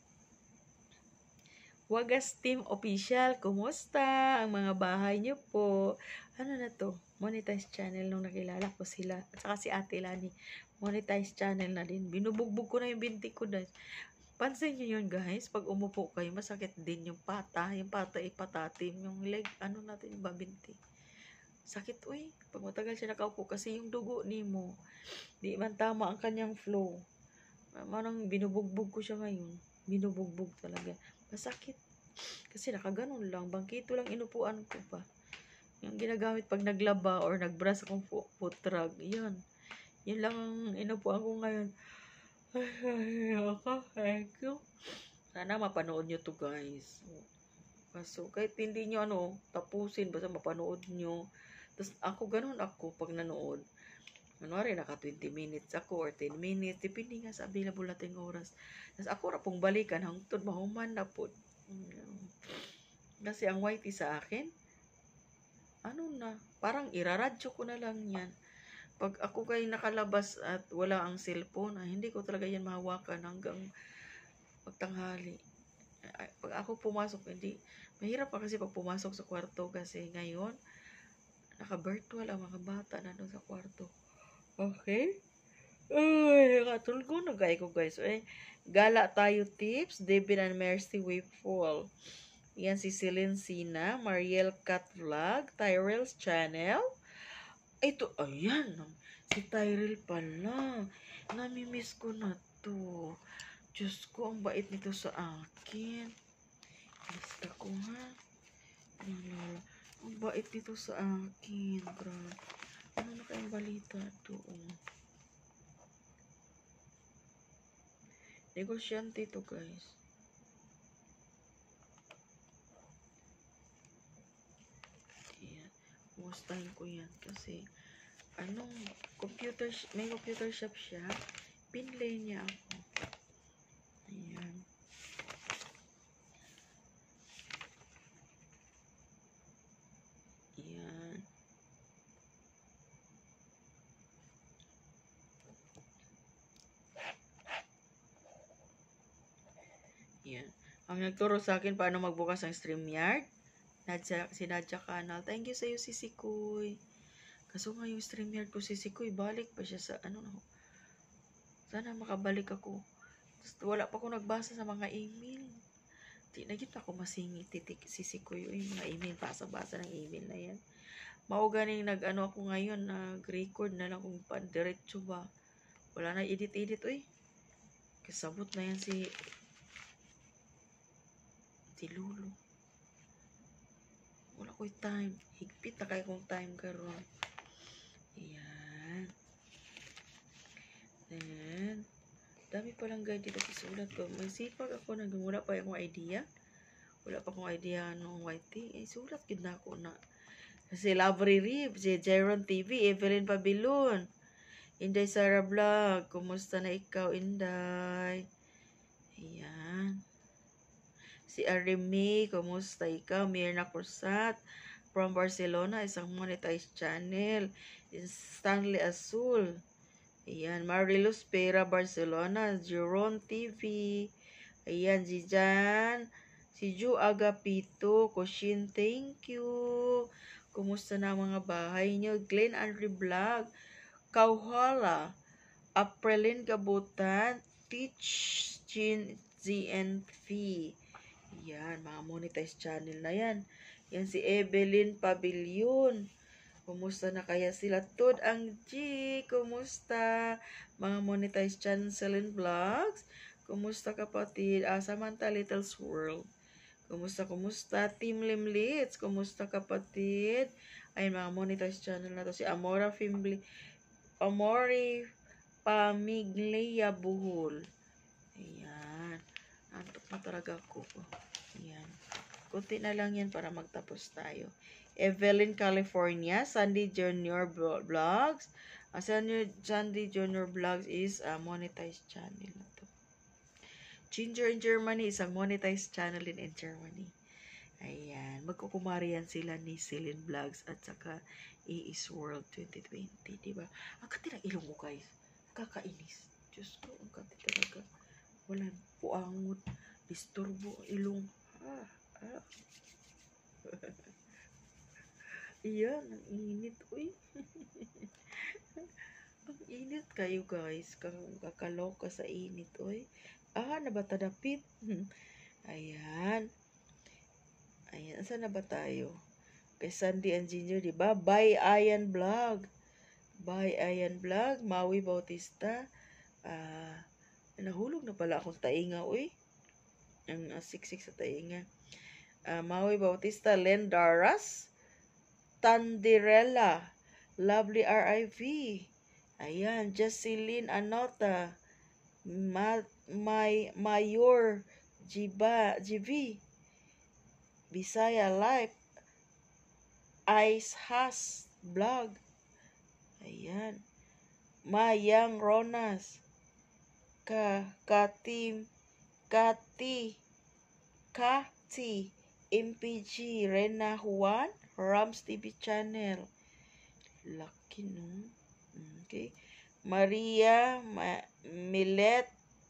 Wagas Team Official, kumusta ang mga bahay niyo po? Ano na to? Monetized channel nung nakilala ko sila. At saka si Ate Lani, monetized channel na din. Binubugbog ko na yung binti ko dahil. Pansin niyo yun guys, pag umupo kayo, masakit din yung pata. Yung pata ipatatim, yung leg, ano natin yung babinti. Sakit, uy. Pag matagal siya nakaupo kasi yung dugo ni mo, di man tama ang kanyang flow. Manang binubugbog ko siya ngayon. Binubugbog talaga. Masakit. Kasi nakaganon lang. Bangkito lang inupuan ko pa. Yung ginagamit pag naglaba or nagbrush akong foot rug. Yan. Yun lang ang inupuan ko ngayon. Ay, thank you. Sana mapanood nyo to guys. So, kahit hindi nyo tapusin, basta mapanood nyo. Tapos ako, ganun ako pag nanood. Manwari, naka 20 minutes ako or 10 minutes. Depende nga sa available nating oras. Tapos ako na pong balikan hangtod mahuman na po. Kasi ang whitey sa akin, parang iraradyo ko na lang yan. Pag ako kayo nakalabas at wala ang cellphone, hindi ko talaga yan mahawakan hanggang pagtanghali. Pag ako pumasok, hindi. Mahirap pa kasi pag pumasok sa kwarto kasi ngayon, naka-virtual ang mga bata na doon sa kwarto. Okay? Ay, katulgo na gaya ko guys. Gala tayo tips. David and Mercy Wayfall. Yan si Celine Sina, Mariel Cat Vlog, Tyrell's Channel. Ito, ayan. Si Tyrell pala. Namimiss ko na to. Diyos ko, ang bait nito sa akin. Lista ko ha. Ang bait nito sa akin. Grabe. Ano na kayong balita doon? Negosyante to guys. Ayan. Mustahin ko yan kasi may computer shop siya. Pinlay niya ako. Ayan. Ayan. Yan. Ang nagturo sa akin paano magbukas ng StreamYard, si Nadja Canal. Thank you sa iyo, Sisikoy. Kaso nga yung StreamYard ko, Sisikoy, balik pa siya sa ano. Sana makabalik ako. Wala pa ako nagbasa sa mga email. Di na yun ako masingit, Sisikoy. Yung mga email, basa-basa ng email na yan. Mauganing nag-ano ako ngayon, nag-record na lang kung diretso ba. Wala na edit-edit, uy. Kasabot na yan si Lulu. Wala ko'y time. Higpit na kayo kong time karon. Ayan. Then, dami palang guide dito isulat ko. May sipag ako, wala pa akong idea. Wala pa akong idea nung YT. Sulat yun na ako na. Si Lavry Rib, si Jeron TV, Evelyn Pabilon, Inday Sara Vlog. Kumusta na ikaw, Inday? Ayan. Si Arimi, kumusta ikaw? Mirna Cursat from Barcelona, isang monetized channel. Stanley Azul. Ayan, Mariluz Pera, Barcelona. Jeron TV. Ayan, Jijan. Si Ju Agapito. Kushin, thank you. Kumusta na mga bahay nyo? Glenn Andre Vlog. Kauhala. Aprilin Gabutan. Teach GNV. Yan, mga monetized channel na yan. Yan si Evelyn Pavilion. Kumusta na kaya sila? Tod ang G. Kumusta? Mga monetized channel, Celine Vlogs. Kumusta kapatid? Samantha Little's World. Kumusta? Team Limlits. Kumusta kapatid? Ay, mga monetized channel na to. Si Amori Pamiglia Buhol. Ayan. Antok na talaga ako. Ayan. Kunti na lang yan para magtapos tayo. Evelyn California, Sandy Junior Vlogs. Sandy Junior Vlogs is a monetized channel na to. Ginger in Germany, isang monetized channel din in Germany. Ayan. Magkukumarian sila ni Celine Vlogs at saka AIS World 2020. Diba? Ang kati ng ilong ko, guys. Kakainis. Diyos ko, ang kati talaga. Walang puangot. Disturbo ang ilong. Iyan, ang init. Uy. Ang init kayo, guys. Kakaloka sa init. Uy. Nabatadapit. Ayan. Ayan. Saan na ba tayo? Kay Sandy and Ginger, diba? By Ayan Vlog. By Ayan Vlog. Maui Bautista. Nahulog na pala akong tainga, uy. Ang siksik sa tainga. Maui Bautista, Len Daras, Tandirella, Lovely RIV. Ayan, Jocelyn Anota, Mayor GV, Bisaya Life, Ice Has Vlog. Ayan. Mayang Ronas, Kati, MPG, Rena Juan, Rams TV Channel. Lucky, no? Okay. Maria Milet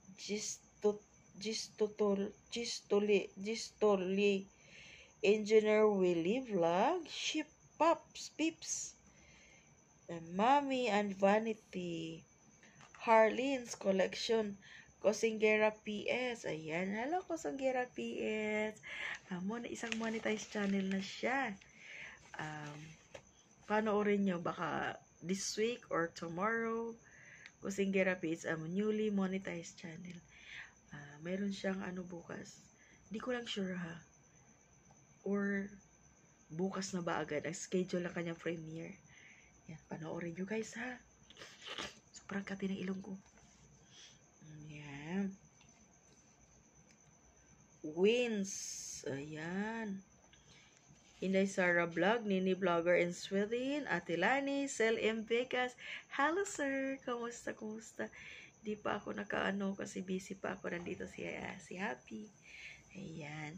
Gistoli, Engineer Willie Vlog, Ship Pops Pips, Mommy and Vanity, Harlene's Collection, Kosinggera PS. Ayan. Hello, Kosinggera PS. Isang monetized channel na siya. Panoorin nyo baka this week or tomorrow. Kosinggera PS, newly monetized channel. Meron siyang bukas. Di ko lang sure ha. Or bukas na ba agad? Ang schedule ng kanyang premiere. Yan, panoorin nyo guys ha. Sobrang kati ng ilong ko. Ayan. Wins. Ayan. Inday Sara Vlog, Nini Vlogger in Sweden, Ate Lani, Sel M. Vegas. Hello sir, kamusta? Di pa ako nakaano kasi busy pa ako. Nandito si Happy. Ayan.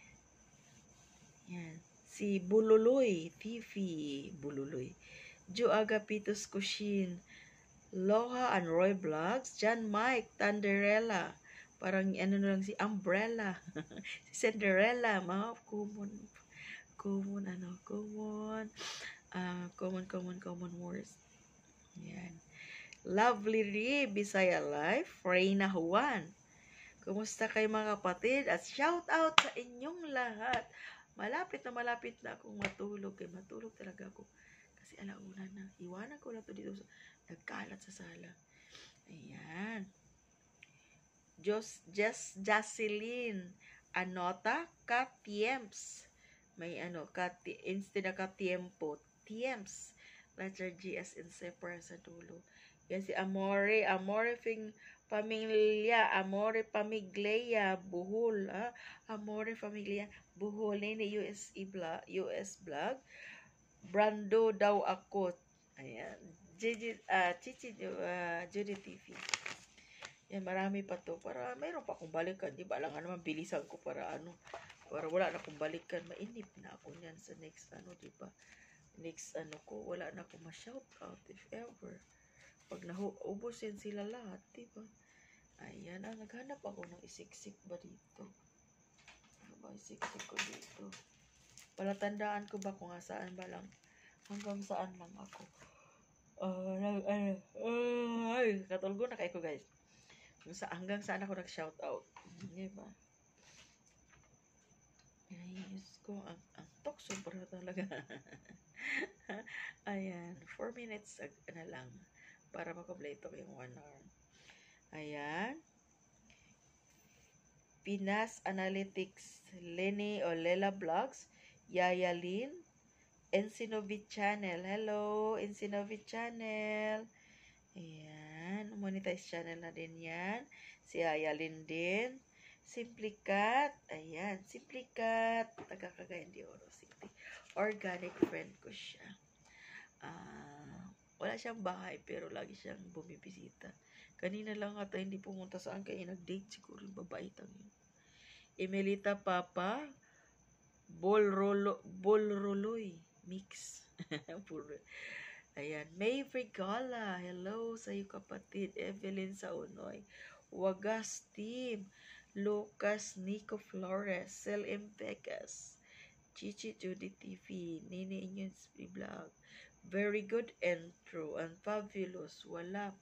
Ayan. Si Bululoy TV. Bululoy. Jo Agapitos Kushin. Loha and Roy Vlogs. John Mike Tanderella. Parang ano na lang si Umbrella. Si Cinderella. Mga common words. Yan. Lovely Ri, Bisaya Life, Reyna Juan. Kumusta kayo mga kapatid? At shout out sa inyong lahat. Malapit na akong matulog. Kaya matulog talaga ako. Kasi alauna na. Iwanan ko na to dito. Nagkalat sa sala. Ayan. Jocelyn. Anota ka tiems. May instead na ka tiempo. Tiems. Letter G as in separa sa dulo. Yan si Amore Pamilya, Amore Pamigleya, Buhol, Amore Pamilya, Buhol, ni US vlog, Brando daw ako. Ayan. Chichi, Judy TV. Yan, marami pa to. Para mayroon pa akong balikan. Di ba lang naman bilisan ko para wala na akong balikan. Mainip na ako niyan sa next di ba? Next ko, wala na akong ma-shout out if ever. Pag naubos yan sila lahat, di ba? Ayan, naghanap ako ng isiksik ba dito? Ano ba isiksik ko dito? Palatandaan ko ba kung saan ba lang? Hanggang saan lang ako? Katulgo na kayo ko, guys. Hanggang saan ako nag-shout out? Di ba? Ayos ko, ang tokso para talaga. Ayan, 4 minutes na lang para makablay ito yung 1 hour. Ayan. Pinas Analytics, Lenny o Lela Vlogs, Yaya Lin, Ensinovi Channel. Hello, Ensinovi Channel. Ayan, monetize channel na din yan. Si Yaya Lin din. Simplicat. Ayan, Simplicat. Taga Cagayan de Oro City. Organic friend ko siya. Wala siyang bahay pero lagi siyang bumibisita. Kanina lang ata hindi pumunta saan kaya nag-date siguro yung babaitang yun. Emelita Papa, Bolroloy Mix. Ayan. May Regala. Hello sa iyo kapatid. Evelyn Saunoy. Wagas Team. Lucas Nico Flores. Sel Impecas. Chichi Judy TV. Nini Inyons Vlog. Very good and true and fabulous. Wala.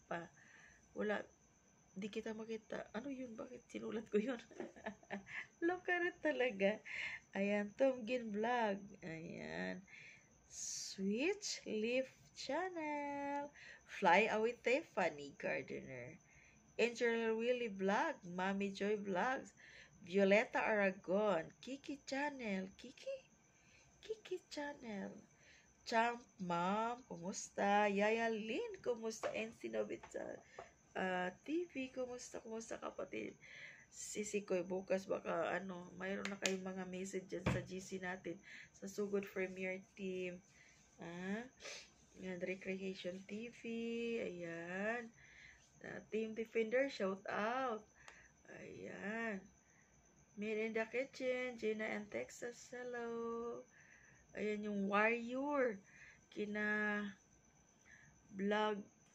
Di kita makita. Ano yun? Bakit sinulat ko yun? Lokaret talaga. Ayan, Tomgin Vlog. Ayan. Switch Leaf Channel. Fly Away Tiffany Gardener. Angel Willie Vlog. Mami Joy Vlogs. Violeta Aragon. Kiki Channel. Kiki Channel. Champ Mom, kumusta? Yaya Lin, kumusta? NC Novitsa TV, kumusta kapatid? Sisi ko bukas baka mayroon na kayong mga message dyan sa GC natin sa Sugod Premier Team. Yan, Recreation TV, ayan. Team Defender, shout out. Ayan. Made in the Kitchen, Gina and Texas, hello. Ayan yung Warrior. Kina Vlog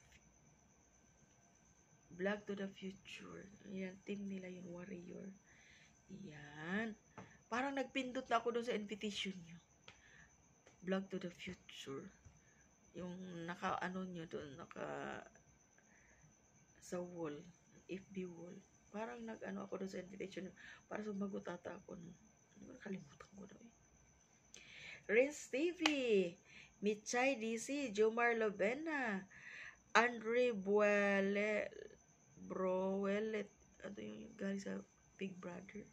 to the Future. Ayan, team nila yung Warrior. Ayan. Parang nagpindot na ako doon sa invitation nyo. Vlog to the Future. Yung nyo doon, sa wall. FB wall. Parang ako doon sa invitation nyo. Para sumagot ata ako. Nakalimutan ko na Rins TV, Michay DC, Jomar Lovena, Andre Browelet, ano yung galing sa Big Brother.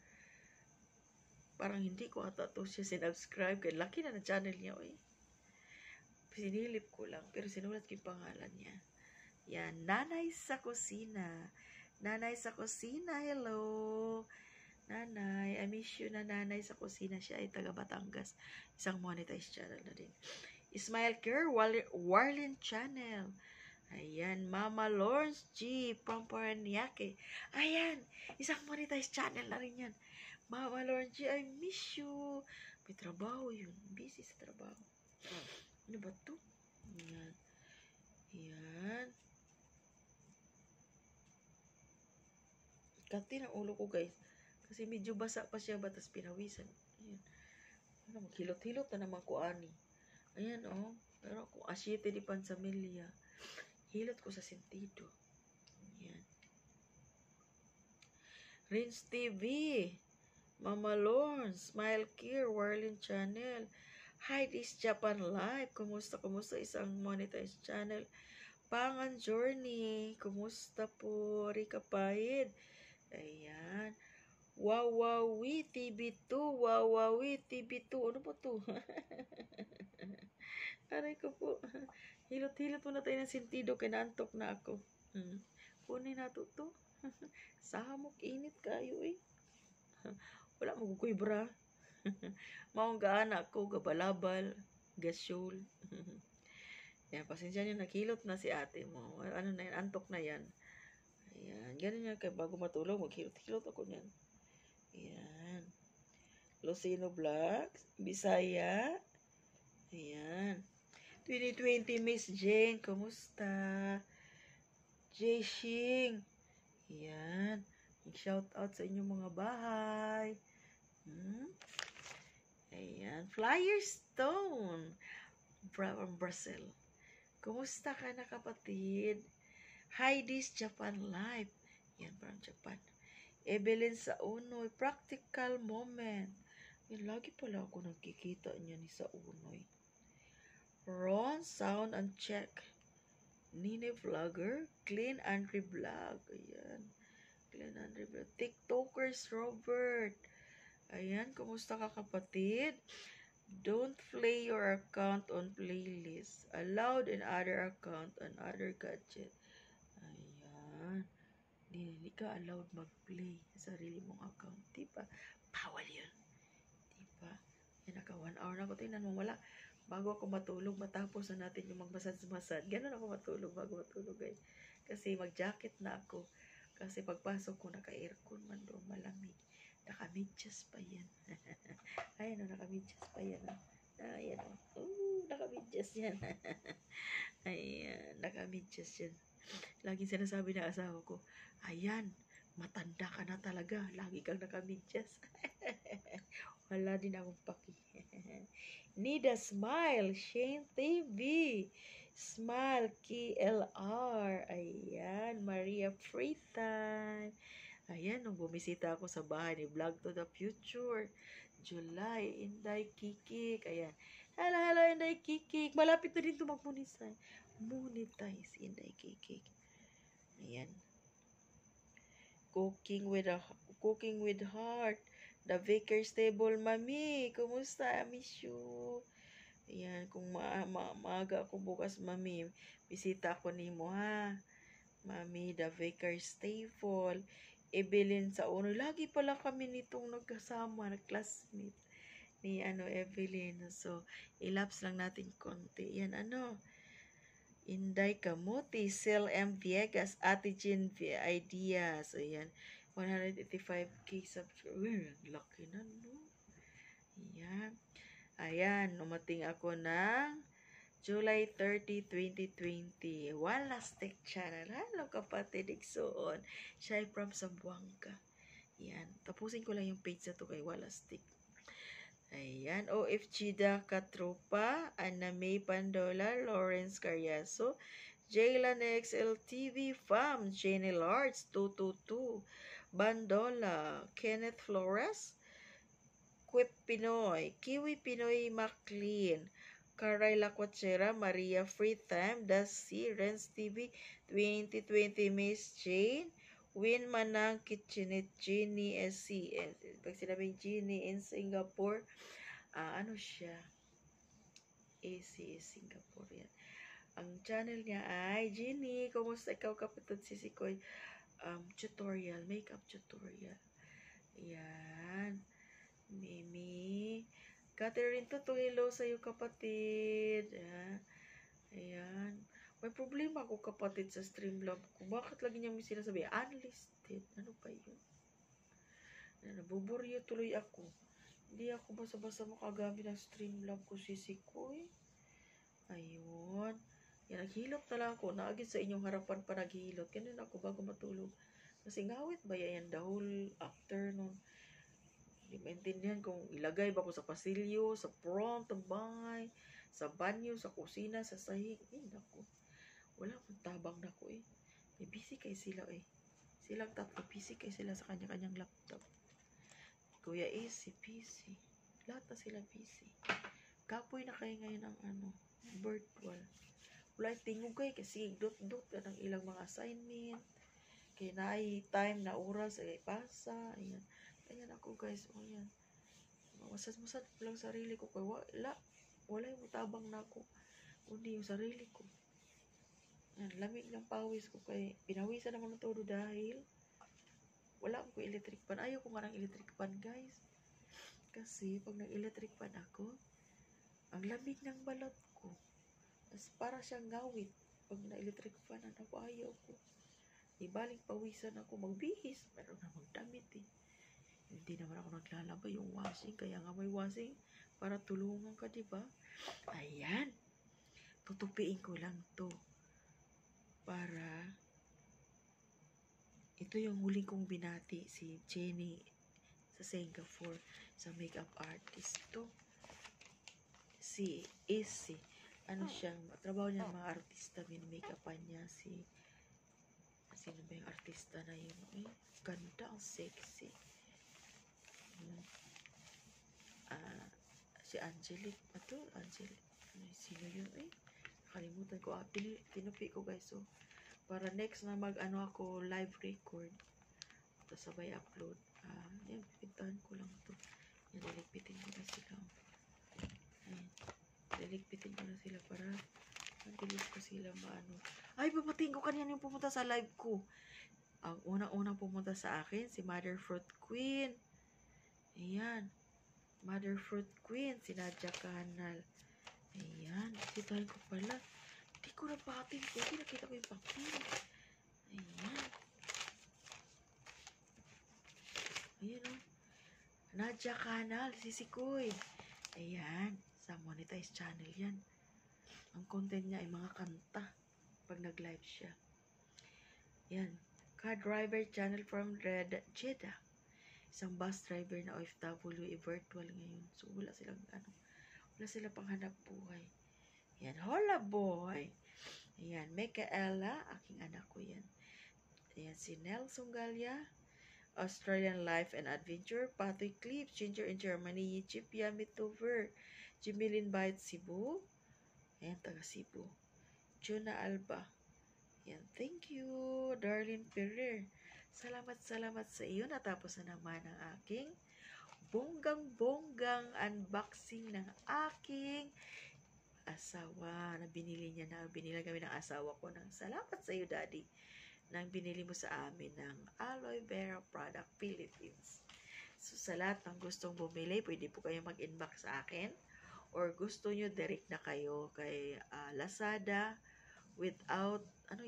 Parang hindi ko ata to siya sinubscribe, kaya laki na channel niya, Sinilip ko lang, pero sinulat ko yung pangalan niya. Yan, Nanay sa Kusina. Nanay sa Kusina, hello. Nanay, I miss you na Nanay sa Kusina. Siya ay taga Batangas. Isang monetized channel na din. Ismail Kerr, Warlin Channel. Ayan, Mama Lawrence G from Paranaque. Ayan, isang monetized channel na rin yan. Mama Lawrence G, I miss you. May trabaho yun. Busy sa trabaho. Ano ba to? Ayan. Ayan. Kati ng ulo ko, guys. Kasi medyo basa pa siya ba, tas pinawisan. Ayan. Ano, maghilot-hilot na naman ko ani. Ayan, oh. Pero kung asyete di pansamilya, hilot ko sa sentido. Ayan. Rins TV, Mama Lorne, Smile Care, Warlin Channel. Hi, this Japan Live. Kumusta isang monetized channel? Pangan Journey. Kumusta po? Rika Pahid. Ayan. Wawawi TV2. Wawawi TV2. Ano po to? Aray ko po. Hilot-hilot muna tayo ng sentido. Kinaantok na ako. Kunin na to. Samok init kayo eh. Wala magugoy bra. Maong gaana ko, gabalabal, gasyol. Yan, pasensya nyo, naghilot na si ate mo. Ano na yan, antok na yan. Ayan, ganun yan, kaya bago matulog, maghilot-hilot ako yan. Ayan. Lucino Vlogs, Bisaya. Ayan. 2020 Miss Jane, kumusta? Jeshing. Ayan. Shout out sa inyong mga bahay. Ayan. Flyerstone from Brazil. Kumusta ka na kapatid? Heidi's Japan Live. Yan, from Japan. Evelyn sa Unoy. Practical Moment. Yan, lagi pala ako nagkikita niya ni sa Unoy. Ron Sound and Check. Nine Vlogger. Clean Andre Vlog. Ayan. Clean Andre Vlog. TikTokers Robert. Ayan, kumusta ka kapatid? Don't play your account on playlist. Allowed in other account on other gadget. Ayan. Hindi ka allowed mag-play sa sarili mong account. Diba? Bawal yun. Diba? Yan, naka 1 hour na ako. Tingnan mo, wala. Bago ako matulog, matapos na natin yung magmasad-masad. Ganun ako matulog bago matulog, guys. Kasi mag-jacket na ako. Kasi pagpasok ko, naka-aircon man doon, malamig. Naka-medyas pa yan. Ayan o, naka-medyas pa yan. Ayan o. Naka-medyas yan. Ayan, naka-medyas yan. Laging sinasabi ng asawa ko, ayan, matanda ka na talaga. Lagi kang naka-medyas. Wala din akong paki. Need a Smile, Shane TV. Smile, KLR. Ayan, Maria Freetime. Ayan, nung bumisita ako sa bahay ni Vlog to the Future, July, Inday Kikik. Ayan. Hello, Inday Kikik. Malapit na rin ito mag-monetize. Monetize, Inday Kikik. Ayan. Cooking with Heart. The Vicar's Table, Mami. Kumusta? I miss you. Ayan, kung maaga ako bukas, Mami, bisita ako nimo ha. Mami, The Vicar's Table. Evelyn sa Unoy. Lagi pala kami nitong nagkasama, nag-classmate ni Evelyn. So, ilaps lang natin konti. Yan, Inday Kamuti, Sil M. Viegas, Ate Jean Ideas. So, yan. 185k subscribers. Laki na, no? Yan. Ayan, umating ako ng July 30, 2020. Walastic Channel. Hello kapatid, Igsoon. Siya ay from Zamboanga. Yan. Tapusin ko lang yung page na to kay Walastic. Ayan. OFG da Katropa. Ana May Pandola. Lawrence Carriazo. Jaylan XL TV Fam. Jenny Larts 222. Bandola. Kenneth Flores. Quip Pinoy. Kiwi Pinoy McLean. Caray Lacuachera, Maria Freetime, Dasi, Renz TV, 2020 Miss Jane, Win Manang Kitchenette, Genie SCS. Pag sinabing Genie in Singapore, ano siya? ACS Singapore yan. Ang channel niya ay, Genie, kumusta ikaw kapatid Sisikoy? Tutorial, makeup tutorial. Yan. Mimi. Catherine to hello sa'yo kapatid. Ayan. May problema ako kapatid sa Streamlab ko. Bakit lagi niya may sinasabi? Unlisted. Ano pa yun? Nabuburyo tuloy ako. Hindi ako basta-basta makagamit ng Streamlab ko sisikoy. Ayun. Yan, naghilot na lang ako. Naagit sa inyong harapan pa naghilot. Ganun ako bago matulog. Kasi ngawit ba yan the whole afternoon. Hindi maintindihan kung ilagay ba ko sa pasilyo, sa front, ng bahay, sa banyo, sa kusina, sa sahig. Naku. Wala pong tabang na ko eh. Busy kay sila eh. Silang tatlo, busy kay sila sa kanya-kanyang laptop. Kuya AC, busy. Lahat na sila busy. Kapoy na kayo ngayon ang virtual. Wala tingog kayo kasi dot-dot ka ng ilang mga assignment. Kaya na time na oras ay pasa. Ayan. Ayan ako guys. O ayan. Masad-masad ko lang sarili ko. Kaya wala yung tabang na ako. Kundi yung sarili ko. Ayan, lamig ng pawis ko. Kaya pinawisan naman ng todo dahil wala ko electric pan. Ayaw ko nga ng electric pan guys. Kasi pag nag-electric pan ako, ang lamig ng balat ko. As para siyang ngawit. Pag na-electric fan, ayaw ko. Ibaling pawisan ako magbihis. Meron na magdamit eh. Hindi naman ako naglalaba yung washing. Kaya nga may washing para tulungan ka, diba? Ayan. Tutupiin ko lang to. Para ito yung huling kong binati si Jenny sa Singapore sa makeup artist to. Si Izzy. Ano siya, trabaho niya mga artista, makeupan niya sino ba yung artista na yun? Ganda, ang sexy. Si Angelique, Angelique. Sino yun? Nakalimutan ko. Tinupi ko guys. So, para next na ako live record. Tapos sabay upload. Yan, pipintahan ko lang to. Yan, liligpitin ko na sila. Ayan. Liligpitin ko na sila para mabilis ko sila Ay, babatiin ko kanina yung pumunta sa live ko. Ang unang-unang pumunta sa akin, si Mother Fruit Queen. Ayan. Mother Fruit Queen, si Nadia Canal. Ayan. Sitahin ko pala. Hindi ko napatin ko. Nakita ko yung papel. Ayan. Ayan o. Nadia Canal, Sisikoy. Ayan. Sa monetized channel yan. Ang content niya ay mga kanta pag nag-live siya. Yan. Car driver channel from Red Jeddah. Isang bus driver na OFW virtual ngayon. So wala silang panghanap buhay. Yan. Hola boy. Ayan. Micaela, aking anak ko yan. Ayan. Si Nelson Galia, Australian Life and Adventure, Patoy Clips, Ginger in Germany, Chip Yamitover, Jimilin Bite Cebu. Ayan, taga Cebu. Juna Alba. Ayan, thank you, Darlene Ferrer. Salamat sa iyo. Natapos na naman ang aking bonggang unboxing ng aking asawa na binili niya na. Binila kami ng asawa ko ng salamat sa iyo, Daddy, nang binili mo sa amin ng Aloe Vera Product Philippines. So, sa lahat ng gustong bumili, pwede po kayo mag-inbox sa akin. Or gusto nyo, direct na kayo kay Lazada without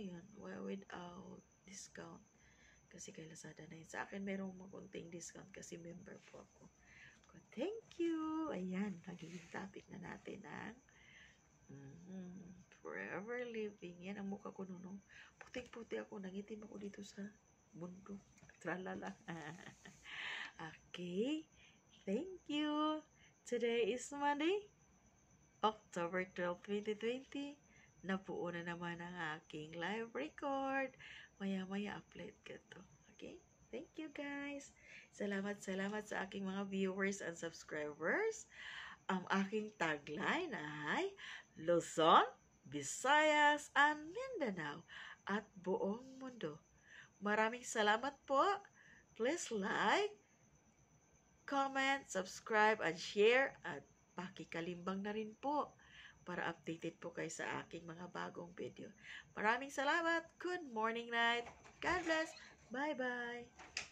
discount. Kasi kay Lazada na yun. Sa akin, merong makunting discount kasi member po ako. Thank you! Ayan, nagiging topic na natin ang forever living. Yan ang mukha ko noon. Puting-puti ako. Nangitim ako dito sa mundo. Tralala. Okay. Thank you. Today is Monday, October 12, 2020. Nabuo na naman ang aking live record. Maya-maya upload ko to. Okay? Thank you guys. Salamat sa aking mga viewers and subscribers. Ang aking tagline ay Luzon, Visayas, and Mindanao at buong mundo. Maraming salamat po. Please like, comment, subscribe, and share, at pakikalimbang na rin po para updated po kayo sa aking mga bagong video. Maraming salamat. Good morning, night. God bless. Bye-bye.